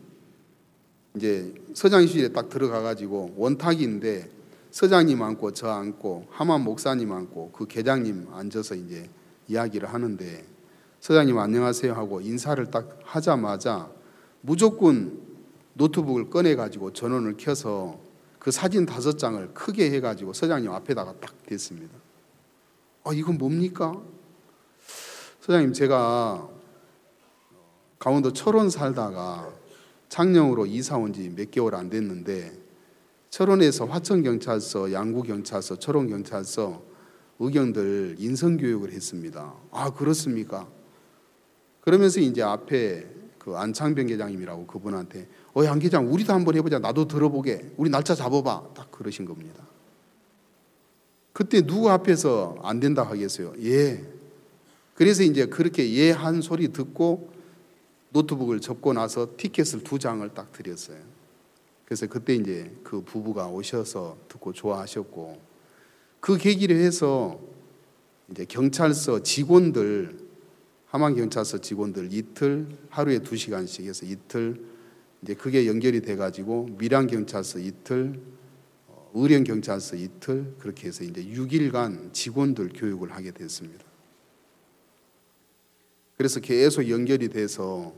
이제 서장실에 딱 들어가가지고 원탁인데 서장님 앉고 저 앉고 함안 목사님 앉고 그 계장님 앉아서 이제 이야기를 하는데, 서장님 안녕하세요 하고 인사를 딱 하자마자 무조건 노트북을 꺼내가지고 전원을 켜서 그 사진 5장을 크게 해가지고 서장님 앞에다가 딱 댔습니다. 이건 뭡니까? 서장님, 제가 강원도 철원 살다가 창녕으로 이사 온 지 몇 개월 안 됐는데 철원에서 화천경찰서, 양구경찰서, 철원경찰서 의경들 인성교육을 했습니다. 그렇습니까? 그러면서 이제 앞에 그 안창병 계장님이라고 그분한테 안 계장 우리도 한번 해보자. 나도 들어보게. 우리 날짜 잡아봐. 딱 그러신 겁니다. 그때 누구 앞에서 안 된다 하겠어요? 예. 그래서 이제 그렇게 예 한 소리 듣고 노트북을 접고 나서 티켓을 2장을 딱 드렸어요. 그래서 그때 이제 그 부부가 오셔서 듣고 좋아하셨고, 그 계기를 해서 이제 경찰서 직원들, 함안경찰서 직원들 이틀 하루에 2시간씩 해서 이틀, 이제 그게 연결이 돼가지고 밀양경찰서 이틀, 의령경찰서 이틀, 그렇게 해서 이제 6일간 직원들 교육을 하게 됐습니다. 그래서 계속 연결이 돼서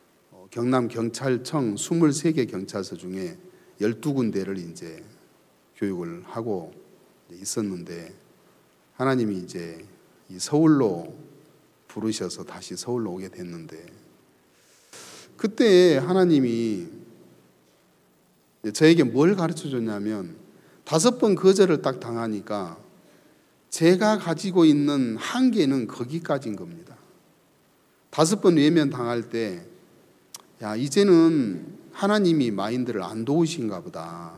경남경찰청 23개 경찰서 중에 12군데를 이제 교육을 하고 있었는데, 하나님이 이제 이 서울로 부르셔서 다시 서울로 오게 됐는데, 그때 하나님이 저에게 뭘 가르쳐 줬냐면 5번 거절을 딱 당하니까 제가 가지고 있는 한계는 거기까지인 겁니다. 5번 외면 당할 때 이제는 하나님이 마인드를 안 도우신가 보다.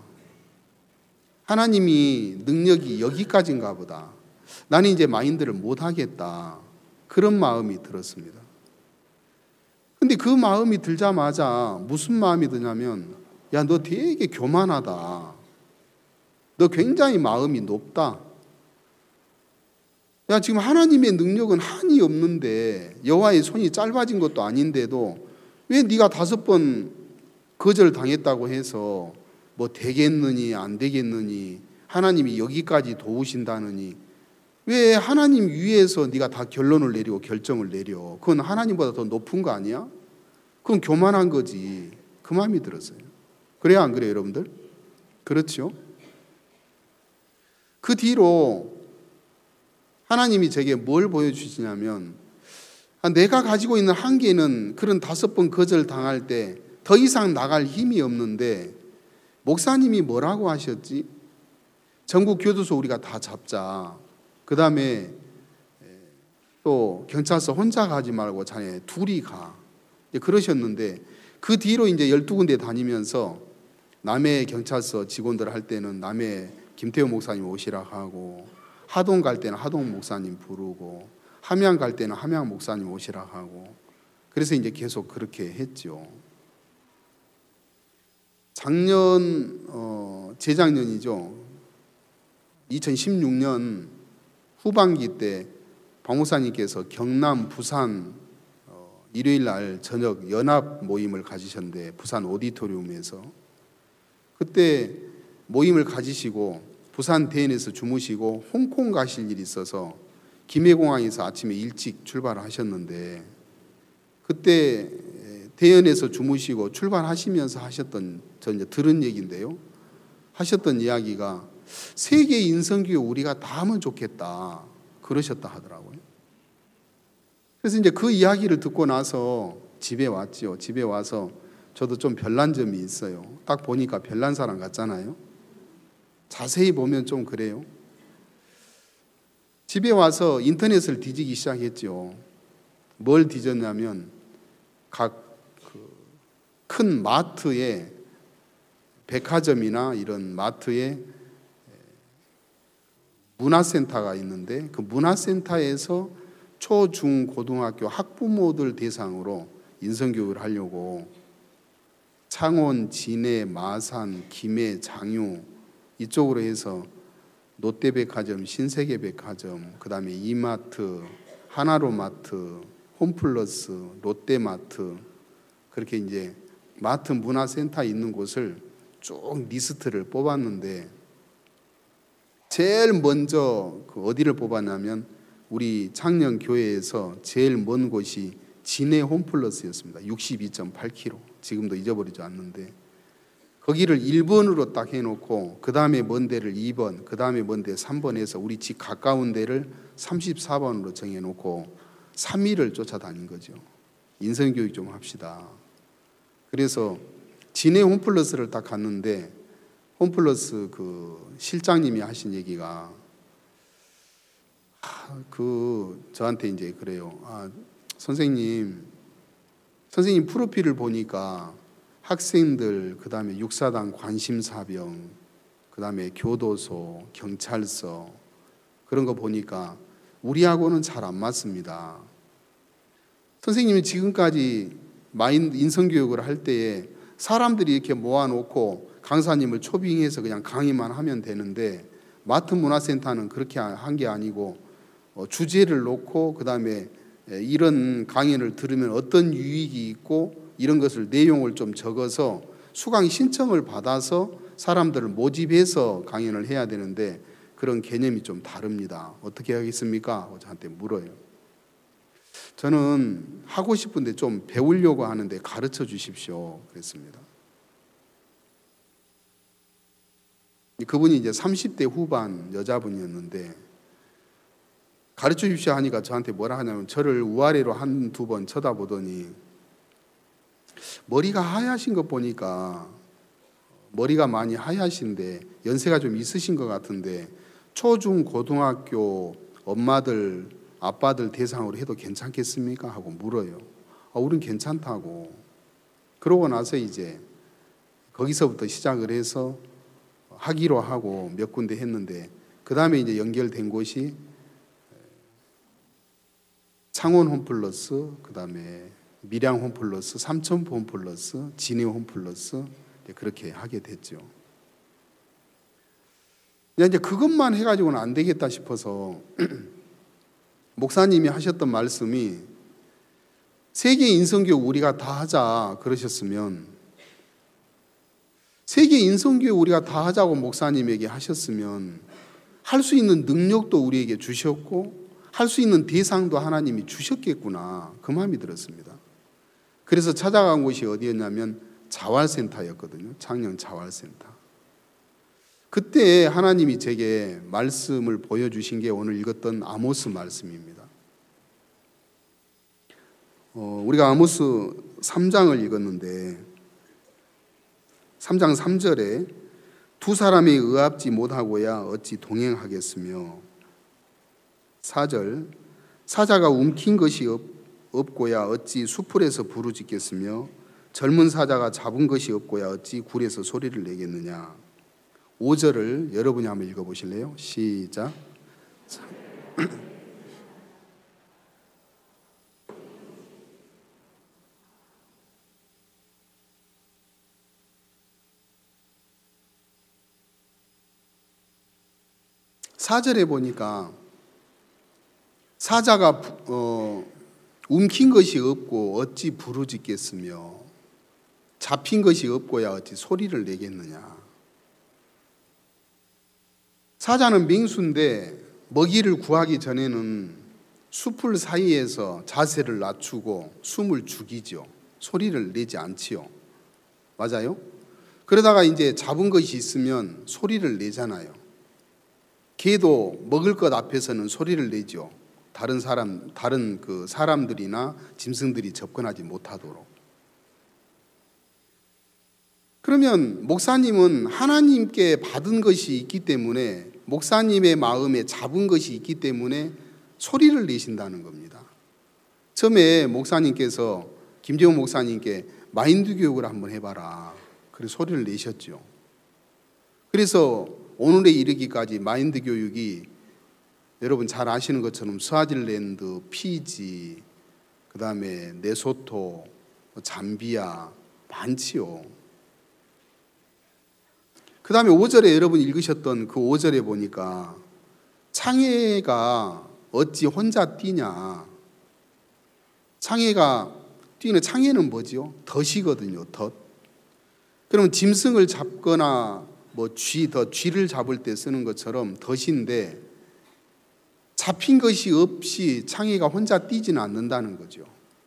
하나님이 능력이 여기까지인가 보다. 나는 이제 마인드를 못 하겠다. 그런 마음이 들었습니다. 근데 그 마음이 들자마자 무슨 마음이 드냐면, 너 되게 교만하다. 너 굉장히 마음이 높다. 지금 하나님의 능력은 한이 없는데, 여호와의 손이 짧아진 것도 아닌데도 왜 네가 5번 거절당했다고 해서 뭐 되겠느니 안 되겠느니, 하나님이 여기까지 도우신다느니, 왜 하나님 위에서 네가 다 결론을 내리고 결정을 내려? 그건 하나님보다 더 높은 거 아니야? 그건 교만한 거지. 그 마음이 들었어요. 그래요, 안 그래요, 여러분들? 그렇죠? 그 뒤로 하나님이 제게 뭘 보여주시냐면, 내가 가지고 있는 한계는 그런 5번 거절 당할 때 더 이상 나갈 힘이 없는데, 목사님이 뭐라고 하셨지? 전국 교도소 우리가 다 잡자. 그 다음에 또 경찰서 혼자 가지 말고 자네 둘이 가. 그러셨는데, 그 뒤로 이제 12군데 다니면서 남해 경찰서 직원들 할 때는 남해 김태호 목사님 오시라 하고, 하동 갈 때는 하동 목사님 부르고, 함양 갈 때는 함양 목사님 오시라 하고, 그래서 이제 계속 그렇게 했죠. 재작년이죠. 2016년 후반기 때 박 목사님께서 경남, 부산 일요일 날 저녁 연합 모임을 가지셨는데, 부산 오디토리움에서 그때 모임을 가지시고 부산 대연에서 주무시고 홍콩 가실 일이 있어서 김해공항에서 아침에 일찍 출발을 하셨는데, 그때 대연에서 주무시고 출발하시면서 하셨던, 저 이제 들은 얘기인데요, 하셨던 이야기가 세계 인성교육 우리가 다 하면 좋겠다 그러셨다 하더라고요. 그래서 이제 그 이야기를 듣고 나서 집에 왔죠. 집에 와서 저도 좀 별난 점이 있어요. 딱 보니까 별난 사람 같잖아요. 자세히 보면 좀 그래요. 집에 와서 인터넷을 뒤지기 시작했죠. 뭘 뒤졌냐면 각 큰 마트에, 백화점이나 이런 마트에 문화센터가 있는데 그 문화센터에서 초, 중, 고등학교 학부모들 대상으로 인성교육을 하려고 창원, 진해, 마산, 김해, 장유 이쪽으로 해서 롯데백화점, 신세계백화점, 그 다음에 이마트, 하나로마트, 홈플러스, 롯데마트, 그렇게 이제 마트 문화센터 있는 곳을 쭉 리스트를 뽑았는데 제일 먼저 어디를 뽑았냐면 우리 창녕교회에서 제일 먼 곳이 진해 홈플러스였습니다. 62.8km. 지금도 잊어버리지 않는데 거기를 1번으로 딱 해놓고 그 다음에 먼 데를 2번, 그 다음에 먼 데 3번 해서 우리 집 가까운 데를 34번으로 정해놓고 3일을 쫓아다닌 거죠. 인성교육 좀 합시다. 그래서 진해 홈플러스를 딱 갔는데 홈플러스 그 실장님이 하신 얘기가 저한테 이제 그래요. 선생님 프로필을 보니까 학생들, 그 다음에 육사단 관심사병, 그 다음에 교도소, 경찰서 그런 거 보니까 우리하고는 잘 안 맞습니다. 선생님이 지금까지 인성교육을 할 때에 사람들이 이렇게 모아놓고 강사님을 초빙해서 그냥 강의만 하면 되는데 마트 문화센터는 그렇게 한 게 아니고 주제를 놓고 그 다음에 이런 강의를 들으면 어떤 유익이 있고 이런 것을 내용을 좀 적어서 수강 신청을 받아서 사람들을 모집해서 강연을 해야 되는데 그런 개념이 좀 다릅니다. 어떻게 하겠습니까? 하고 저한테 물어요. 저는 하고 싶은데 좀 배우려고 하는데 가르쳐 주십시오. 그랬습니다. 그분이 이제 30대 후반 여자분이었는데 가르쳐 주십시오 하니까 저한테 뭐라 하냐면 저를 우아래로 한두 번 쳐다보더니 머리가 하얗신 것 보니까 머리가 많이 하얗신데 연세가 좀 있으신 것 같은데 초중 고등학교 엄마들 아빠들 대상으로 해도 괜찮겠습니까? 하고 물어요. 우린 괜찮다고. 그러고 나서 이제 거기서부터 시작을 해서 하기로 하고 몇 군데 했는데 그 다음에 이제 연결된 곳이 창원 홈플러스, 그 다음에 밀양 홈플러스, 삼천포 홈플러스, 진해 홈플러스 그렇게 하게 됐죠. 이제 그것만 해가지고는 안 되겠다 싶어서 목사님이 하셨던 말씀이 세계 인성교육 우리가 다 하자 그러셨으면 세계 인성교육 우리가 다 하자고 목사님에게 하셨으면 할 수 있는 능력도 우리에게 주셨고 할 수 있는 대상도 하나님이 주셨겠구나 그 마음이 들었습니다. 그래서 찾아간 곳이 어디였냐면 자활센터였거든요. 창녕 자활센터. 그때 하나님이 제게 말씀을 보여주신 게 오늘 읽었던 아모스 말씀입니다. 우리가 아모스 3장을 읽었는데 3장 3절에 두 사람이 의합지 못하고야 어찌 동행하겠으며 4절 사자가 움킨 것이 없고야 어찌 수풀에서 부르짖겠으며 젊은 사자가 잡은 것이 없고야 어찌 굴에서 소리를 내겠느냐. 5절을 여러분이 한번 읽어보실래요? 시작. 사절에 보니까 사자가 움킨 것이 없고 어찌 부르짖겠으며 잡힌 것이 없고야 어찌 소리를 내겠느냐. 사자는 맹수인데 먹이를 구하기 전에는 숲을 사이에서 자세를 낮추고 숨을 죽이죠. 소리를 내지 않지요. 맞아요? 그러다가 이제 잡은 것이 있으면 소리를 내잖아요. 개도 먹을 것 앞에서는 소리를 내죠. 다른 그 사람들이나 짐승들이 접근하지 못하도록. 그러면 목사님은 하나님께 받은 것이 있기 때문에 목사님의 마음에 잡은 것이 있기 때문에 소리를 내신다는 겁니다. 처음에 목사님께서 김재원 목사님께 마인드 교육을 한번 해봐라. 그래서 소리를 내셨죠. 그래서 오늘에 이르기까지 마인드 교육이 여러분 잘 아시는 것처럼 스와질랜드, 피지, 그 다음에 네소토, 잠비아 많지요. 그 다음에 5절에 여러분 읽으셨던 그 5절에 보니까 창해가 어찌 혼자 뛰냐. 창해가 뛰는 창해는 뭐지요? 덫이거든요. 덫. 그러면 짐승을 잡거나 뭐 쥐를 잡을 때 쓰는 것처럼 덫인데 잡힌 것이 없이 창해가 혼자 뛰지는 않는다는 거죠.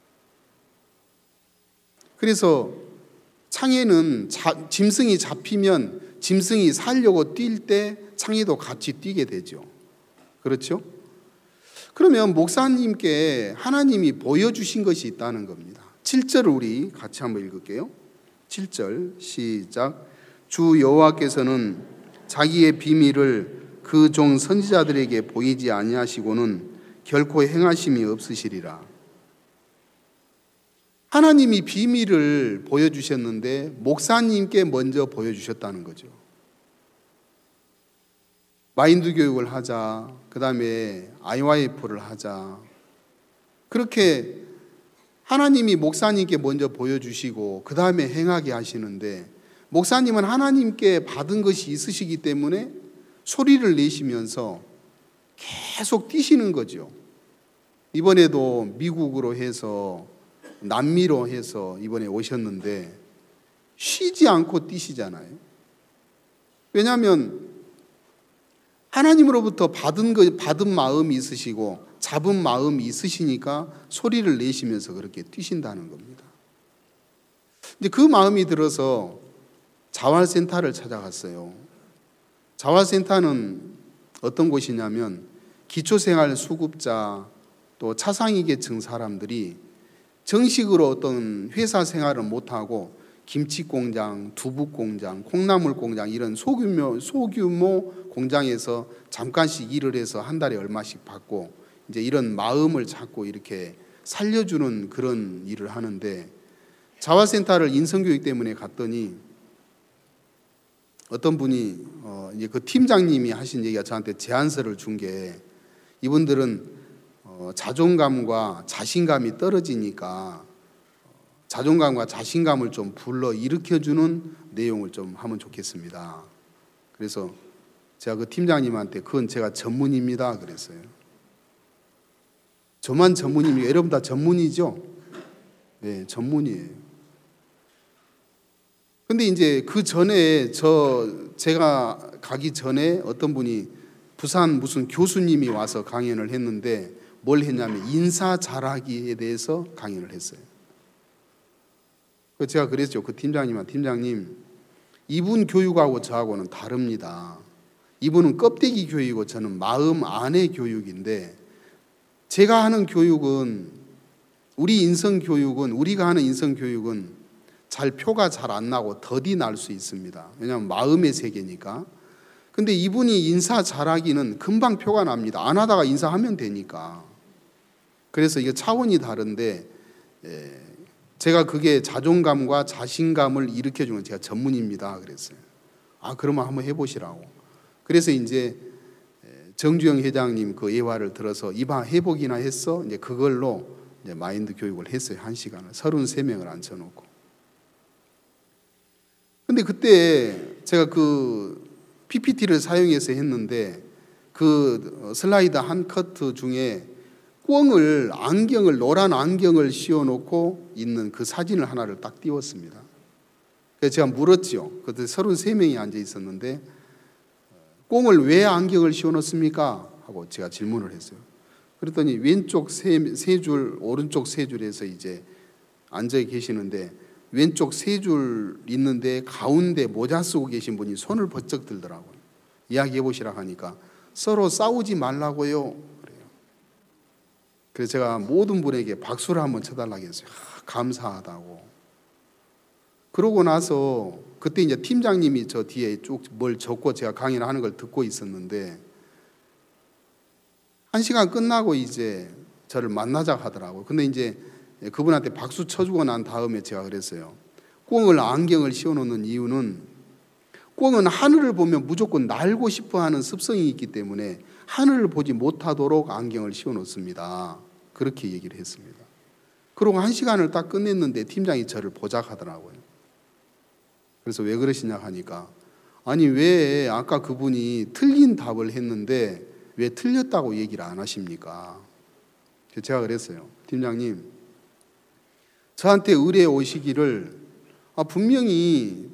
그래서 창해는 짐승이 잡히면 짐승이 살려고 뛸 때 창해도 같이 뛰게 되죠. 그렇죠? 그러면 목사님께 하나님이 보여주신 것이 있다는 겁니다. 7절을 우리 같이 한번 읽을게요. 7절 시작. 주 여호와께서는 자기의 비밀을 그 종 선지자들에게 보이지 아니하시고는 결코 행하심이 없으시리라. 하나님이 비밀을 보여주셨는데 목사님께 먼저 보여주셨다는 거죠. 마인드 교육을 하자, 그 다음에 IYF를 하자. 그렇게 하나님이 목사님께 먼저 보여주시고 그 다음에 행하게 하시는데 목사님은 하나님께 받은 것이 있으시기 때문에 소리를 내시면서 계속 뛰시는 거죠. 이번에도 미국으로 해서 남미로 해서 이번에 오셨는데 쉬지 않고 뛰시잖아요. 왜냐하면 하나님으로부터 받은 마음이 있으시고 잡은 마음이 있으시니까 소리를 내시면서 그렇게 뛰신다는 겁니다. 이제 그 마음이 들어서 자활센터를 찾아갔어요. 자활센터는 어떤 곳이냐면 기초생활 수급자 또 차상위계층 사람들이 정식으로 어떤 회사 생활을 못하고 김치공장, 두부공장, 콩나물공장 이런 소규모 공장에서 잠깐씩 일을 해서 한 달에 얼마씩 받고 이제 이런 마음을 찾고 이렇게 살려주는 그런 일을 하는데 자활센터를 인성교육 때문에 갔더니 어떤 분이 이제 그 팀장님이 하신 얘기가 저한테 제안서를 준 게 이분들은 자존감과 자신감이 떨어지니까 자존감과 자신감을 좀 불러 일으켜주는 내용을 좀 하면 좋겠습니다. 그래서 제가 그 팀장님한테 그건 제가 전문입니다 그랬어요. 저만 전문입니까? 여러분 다 전문이죠? 네, 전문이에요. 근데 이제 그 전에 제가 가기 전에 어떤 분이 부산 무슨 교수님이 와서 강연을 했는데 뭘 했냐면 인사 잘하기에 대해서 강연을 했어요. 제가 그랬죠. 그 팀장님한테 팀장님 이분 교육하고 저하고는 다릅니다. 이분은 껍데기 교육이고 저는 마음 안의 교육인데 제가 하는 교육은 우리가 하는 인성교육은 표가 잘 안 나고 더디 날 수 있습니다. 왜냐하면 마음의 세계니까. 근데 이분이 인사 잘하기는 금방 표가 납니다. 안 하다가 인사하면 되니까. 그래서 이게 차원이 다른데 제가 그게 자존감과 자신감을 일으켜주는 제가 전문입니다 그랬어요. 아 그러면 한번 해보시라고. 그래서 이제 정주영 회장님 그 예화를 들어서 이봐 해보기나 했어. 이제 그걸로 이제 마인드 교육을 했어요. 1시간을 33명을 앉혀놓고. 근데 그때 제가 그 PPT를 사용해서 했는데 그 슬라이드 한 커트 중에 노란 안경을 씌워놓고 있는 그 사진을 하나를 딱 띄웠습니다. 그래서 제가 물었죠. 그때 33명이 앉아 있었는데 꽁을 왜 안경을 씌워놓습니까? 하고 제가 질문을 했어요. 그랬더니 왼쪽 세 줄, 오른쪽 세 줄에서 이제 앉아 계시는데 왼쪽 세 줄 있는데 가운데 모자 쓰고 계신 분이 손을 번쩍 들더라고요. 이야기해 보시라고 하니까 서로 싸우지 말라고요. 그래요. 그래서 제가 모든 분에게 박수를 한번 쳐달라고 했어요. 감사하다고. 그러고 나서 그때 이제 팀장님이 저 뒤에 쭉 뭘 적고 제가 강의를 하는 걸 듣고 있었는데 1시간 끝나고 이제 저를 만나자고 하더라고요. 근데 이제 그분한테 박수 쳐주고 난 다음에 제가 그랬어요. 꿩을 안경을 씌워놓는 이유는 꿩은 하늘을 보면 무조건 날고 싶어하는 습성이 있기 때문에 하늘을 보지 못하도록 안경을 씌워놓습니다. 그렇게 얘기를 했습니다. 그러고 1시간을 딱 끝냈는데 팀장이 저를 보자하더라고요. 그래서 왜 그러시냐 하니까 아니 왜 아까 그분이 틀린 답을 했는데 왜 틀렸다고 얘기를 안 하십니까? 제가 그랬어요. 팀장님, 저한테 의뢰에 오시기를 분명히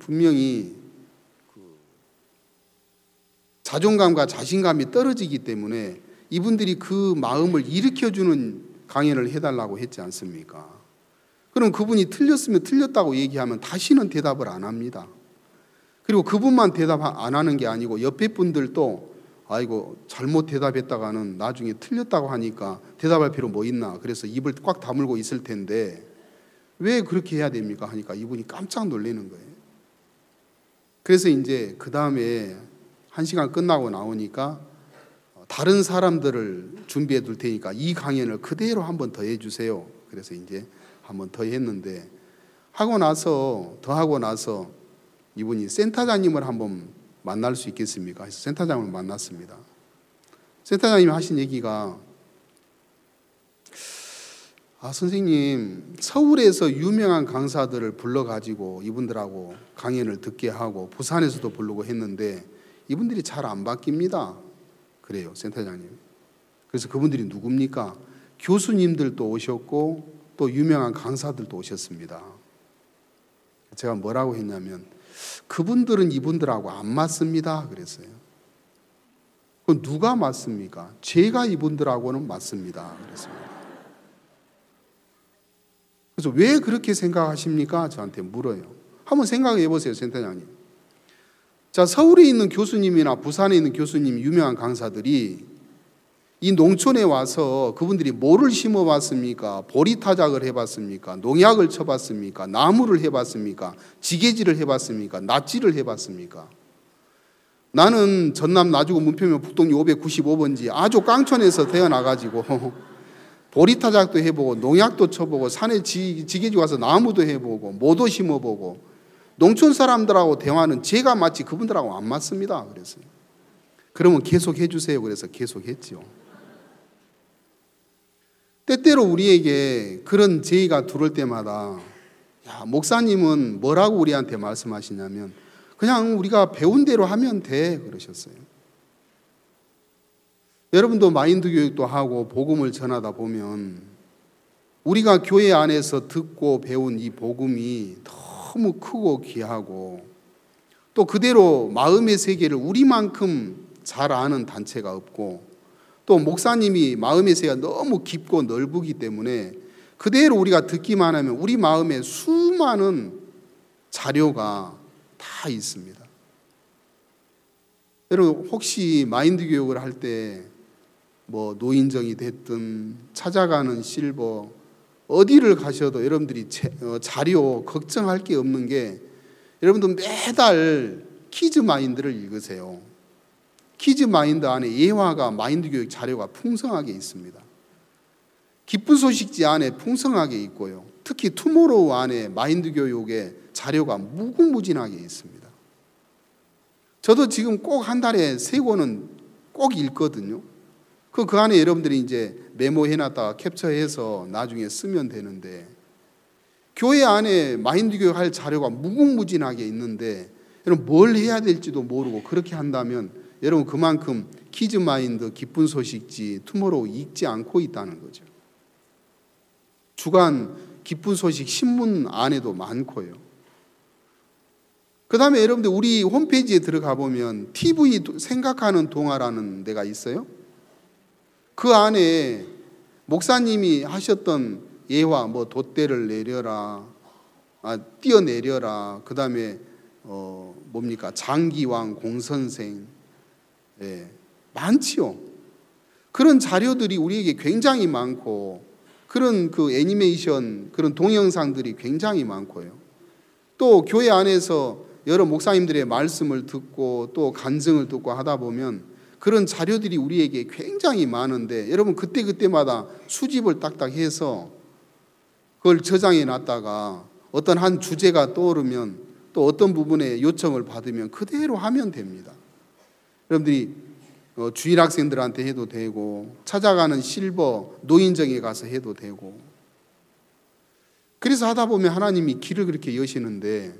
자존감과 자신감이 떨어지기 때문에 이분들이 그 마음을 일으켜주는 강연을 해달라고 했지 않습니까? 그럼 그분이 틀렸으면 틀렸다고 얘기하면 다시는 대답을 안 합니다. 그리고 그분만 대답 안 하는 게 아니고 옆에 분들도 아이고 잘못 대답했다가는 나중에 틀렸다고 하니까 대답할 필요 뭐 있나, 그래서 입을 꽉 다물고 있을 텐데 왜 그렇게 해야 됩니까? 하니까 이분이 깜짝 놀라는 거예요. 그래서 이제 그 다음에 1시간 끝나고 나오니까 다른 사람들을 준비해 둘 테니까 이 강연을 그대로 한 번 더 해주세요. 그래서 이제 한 번 더 했는데 하고 나서 이분이 센터장님을 한번 만날 수 있겠습니까? 그래서 센터장을 만났습니다. 센터장님이 하신 얘기가 선생님, 서울에서 유명한 강사들을 불러가지고 이분들하고 강연을 듣게 하고 부산에서도 부르고 했는데 이분들이 잘 안 바뀝니다. 그래요, 센터장님. 그래서 그분들이 누굽니까? 교수님들도 오셨고 또 유명한 강사들도 오셨습니다. 제가 뭐라고 했냐면 그분들은 이분들하고 안 맞습니다. 그랬어요. 그럼 누가 맞습니까? 제가 이분들하고는 맞습니다. 그랬습니다. 그래서 왜 그렇게 생각하십니까? 저한테 물어요. 한번 생각해 보세요, 센터장님. 자, 서울에 있는 교수님이나 부산에 있는 교수님, 유명한 강사들이 이 농촌에 와서 그분들이 뭐를 심어봤습니까? 보리타작을 해봤습니까? 농약을 쳐봤습니까? 나무를 해봤습니까? 지게질을 해봤습니까? 낫지를 해봤습니까? 나는 전남 나주구 문평면 북동리 595번지 아주 깡촌에서 태어나가지고 보리타작도 해보고 농약도 쳐보고 산에 지게질 와서 나무도 해보고 모도 심어보고 농촌 사람들하고 대화는 제가 마치 그분들하고 안 맞습니다. 그랬어요. 그러면 계속 해주세요. 그래서 계속 했죠. 때때로 우리에게 그런 제의가 들어올 때마다 목사님은 뭐라고 우리한테 말씀하시냐면 그냥 우리가 배운 대로 하면 돼 그러셨어요. 여러분도 마인드 교육도 하고 복음을 전하다 보면 우리가 교회 안에서 듣고 배운 이 복음이 너무 크고 귀하고 또 그대로 마음의 세계를 우리만큼 잘 아는 단체가 없고 또 목사님이 마음의 세계가 너무 깊고 넓기 때문에 그대로 우리가 듣기만 하면 우리 마음에 수많은 자료가 다 있습니다. 여러분 혹시 마인드 교육을 할 때 뭐 노인정이 됐든 찾아가는 실버 어디를 가셔도 여러분들이 자료 걱정할 게 없는 게 여러분들 매달 키즈 마인드를 읽으세요. 키즈 마인드 안에 예화가 마인드 교육 자료가 풍성하게 있습니다. 기쁜 소식지 안에 풍성하게 있고요. 특히 투모로우 안에 마인드 교육의 자료가 무궁무진하게 있습니다. 저도 지금 꼭 한 달에 3권은 꼭 읽거든요. 그 안에 여러분들이 이제 메모해놨다가 캡처해서 나중에 쓰면 되는데 교회 안에 마인드 교육 할 자료가 무궁무진하게 있는데 여러분 뭘 해야 될지도 모르고 그렇게 한다면 여러분 그만큼 키즈 마인드, 기쁜 소식지, 투모로우 읽지 않고 있다는 거죠. 주간 기쁜 소식 신문 안에도 많고요. 그 다음에 여러분들 우리 홈페이지에 들어가 보면 TV 생각하는 동화라는 데가 있어요. 그 안에 목사님이 하셨던 예화, 뭐 돛대를 내려라, 뛰어내려라, 그 다음에 뭡니까 장기왕, 공선생, 많지요. 그런 자료들이 우리에게 굉장히 많고 그런 그 애니메이션, 그런 동영상들이 굉장히 많고요. 또 교회 안에서 여러 목사님들의 말씀을 듣고 또 간증을 듣고 하다 보면 그런 자료들이 우리에게 굉장히 많은데 여러분 그때마다 수집을 딱딱 해서 그걸 저장해 놨다가 어떤 한 주제가 떠오르면 또 어떤 부분에 요청을 받으면 그대로 하면 됩니다. 여러분들이 주일 학생들한테 해도 되고 찾아가는 실버 노인정에 가서 해도 되고, 그래서 하다 보면 하나님이 길을 그렇게 여시는데,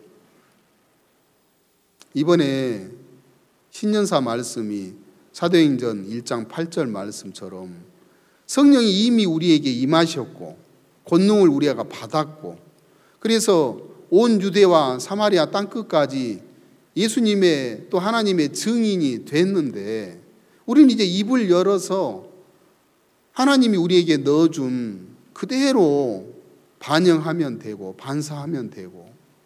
이번에 신년사 말씀이 사도행전 1장 8절 말씀처럼 성령이 이미 우리에게 임하셨고 권능을 우리가 받았고, 그래서 온 유대와 사마리아 땅끝까지 예수님의 또 하나님의 증인이 됐는데, 우리는 이제 입을 열어서 하나님이 우리에게 넣어준 그대로 반영하면 되고 반사하면 되고,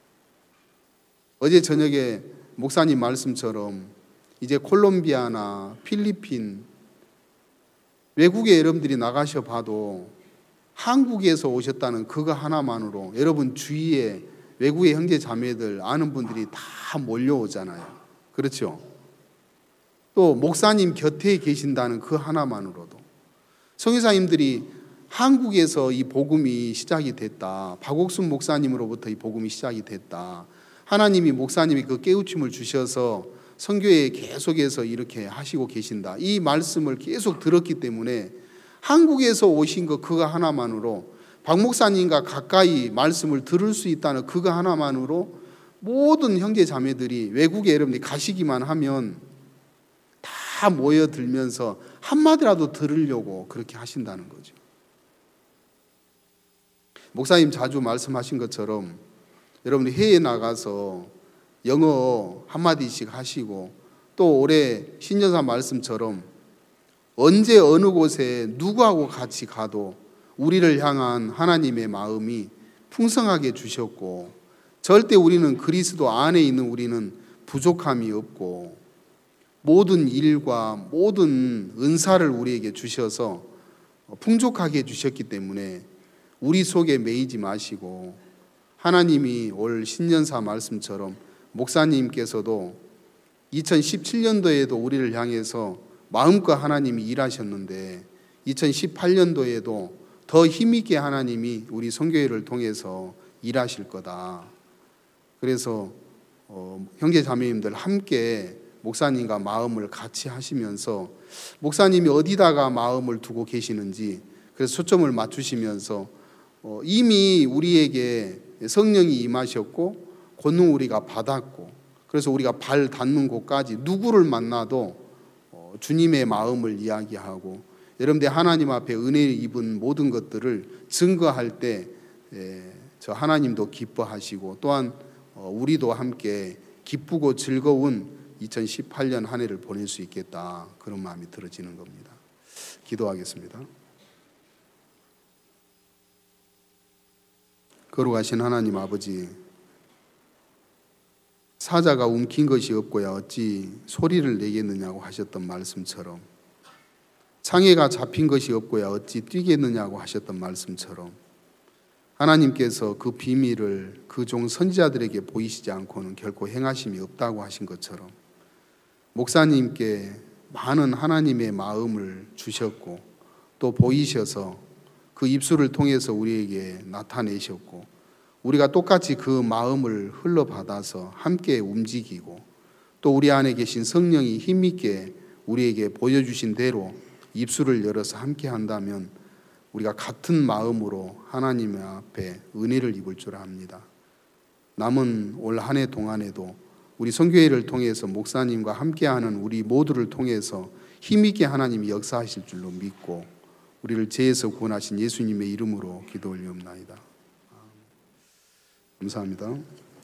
어제 저녁에 목사님 말씀처럼 이제 콜롬비아나 필리핀 외국에 여러분들이 나가셔 봐도 한국에서 오셨다는 그거 하나만으로 여러분 주위에 외국의 형제 자매들 아는 분들이 다 몰려오잖아요. 그렇죠? 또 목사님 곁에 계신다는 그 하나만으로도 선교사님들이 한국에서 이 복음이 시작이 됐다, 박옥순 목사님으로부터 이 복음이 시작이 됐다, 하나님이 목사님이 그 깨우침을 주셔서 선교에 계속해서 이렇게 하시고 계신다, 이 말씀을 계속 들었기 때문에 한국에서 오신 거 그거 하나만으로, 박 목사님과 가까이 말씀을 들을 수 있다는 그거 하나만으로 모든 형제 자매들이 외국에 여러분이 가시기만 하면 다 모여들면서 한마디라도 들으려고 그렇게 하신다는 거죠. 목사님 자주 말씀하신 것처럼 여러분이 해외에 나가서 영어 한마디씩 하시고, 또 올해 신년사 말씀처럼 언제 어느 곳에 누구하고 같이 가도 우리를 향한 하나님의 마음이 풍성하게 주셨고, 절대 우리는 그리스도 안에 있는 우리는 부족함이 없고, 모든 일과 모든 은사를 우리에게 주셔서 풍족하게 주셨기 때문에 우리 속에 매이지 마시고, 하나님이 올 신년사 말씀처럼 목사님께서도 2017년도에도 우리를 향해서 마음껏 하나님이 일하셨는데 2018년도에도 더 힘있게 하나님이 우리 선교회를 통해서 일하실 거다. 그래서 형제 자매님들 함께 목사님과 마음을 같이 하시면서 목사님이 어디다가 마음을 두고 계시는지 그래서 초점을 맞추시면서 이미 우리에게 성령이 임하셨고 권능 우리가 받았고, 그래서 우리가 발 닿는 곳까지 누구를 만나도 주님의 마음을 이야기하고, 여러분들 하나님 앞에 은혜를 입은 모든 것들을 증거할 때 저 하나님도 기뻐하시고, 또한 우리도 함께 기쁘고 즐거운 2018년 한 해를 보낼 수 있겠다, 그런 마음이 들어지는 겁니다. 기도하겠습니다. 거룩하신 하나님 아버지, 사자가 움킨 것이 없고야 어찌 소리를 내겠느냐고 하셨던 말씀처럼, 창해가 잡힌 것이 없고야 어찌 뛰겠느냐고 하셨던 말씀처럼, 하나님께서 그 비밀을 그 종 선지자들에게 보이시지 않고는 결코 행하심이 없다고 하신 것처럼 목사님께 많은 하나님의 마음을 주셨고 또 보이셔서 그 입술을 통해서 우리에게 나타내셨고, 우리가 똑같이 그 마음을 흘러받아서 함께 움직이고, 또 우리 안에 계신 성령이 힘있게 우리에게 보여주신 대로 입술을 열어서 함께 한다면 우리가 같은 마음으로 하나님 앞에 은혜를 입을 줄 압니다. 남은 올 한 해 동안에도 우리 선교회를 통해서 목사님과 함께하는 우리 모두를 통해서 힘있게 하나님이 역사하실 줄로 믿고 우리를 죄에서 구원하신 예수님의 이름으로 기도 올리옵나이다. 감사합니다.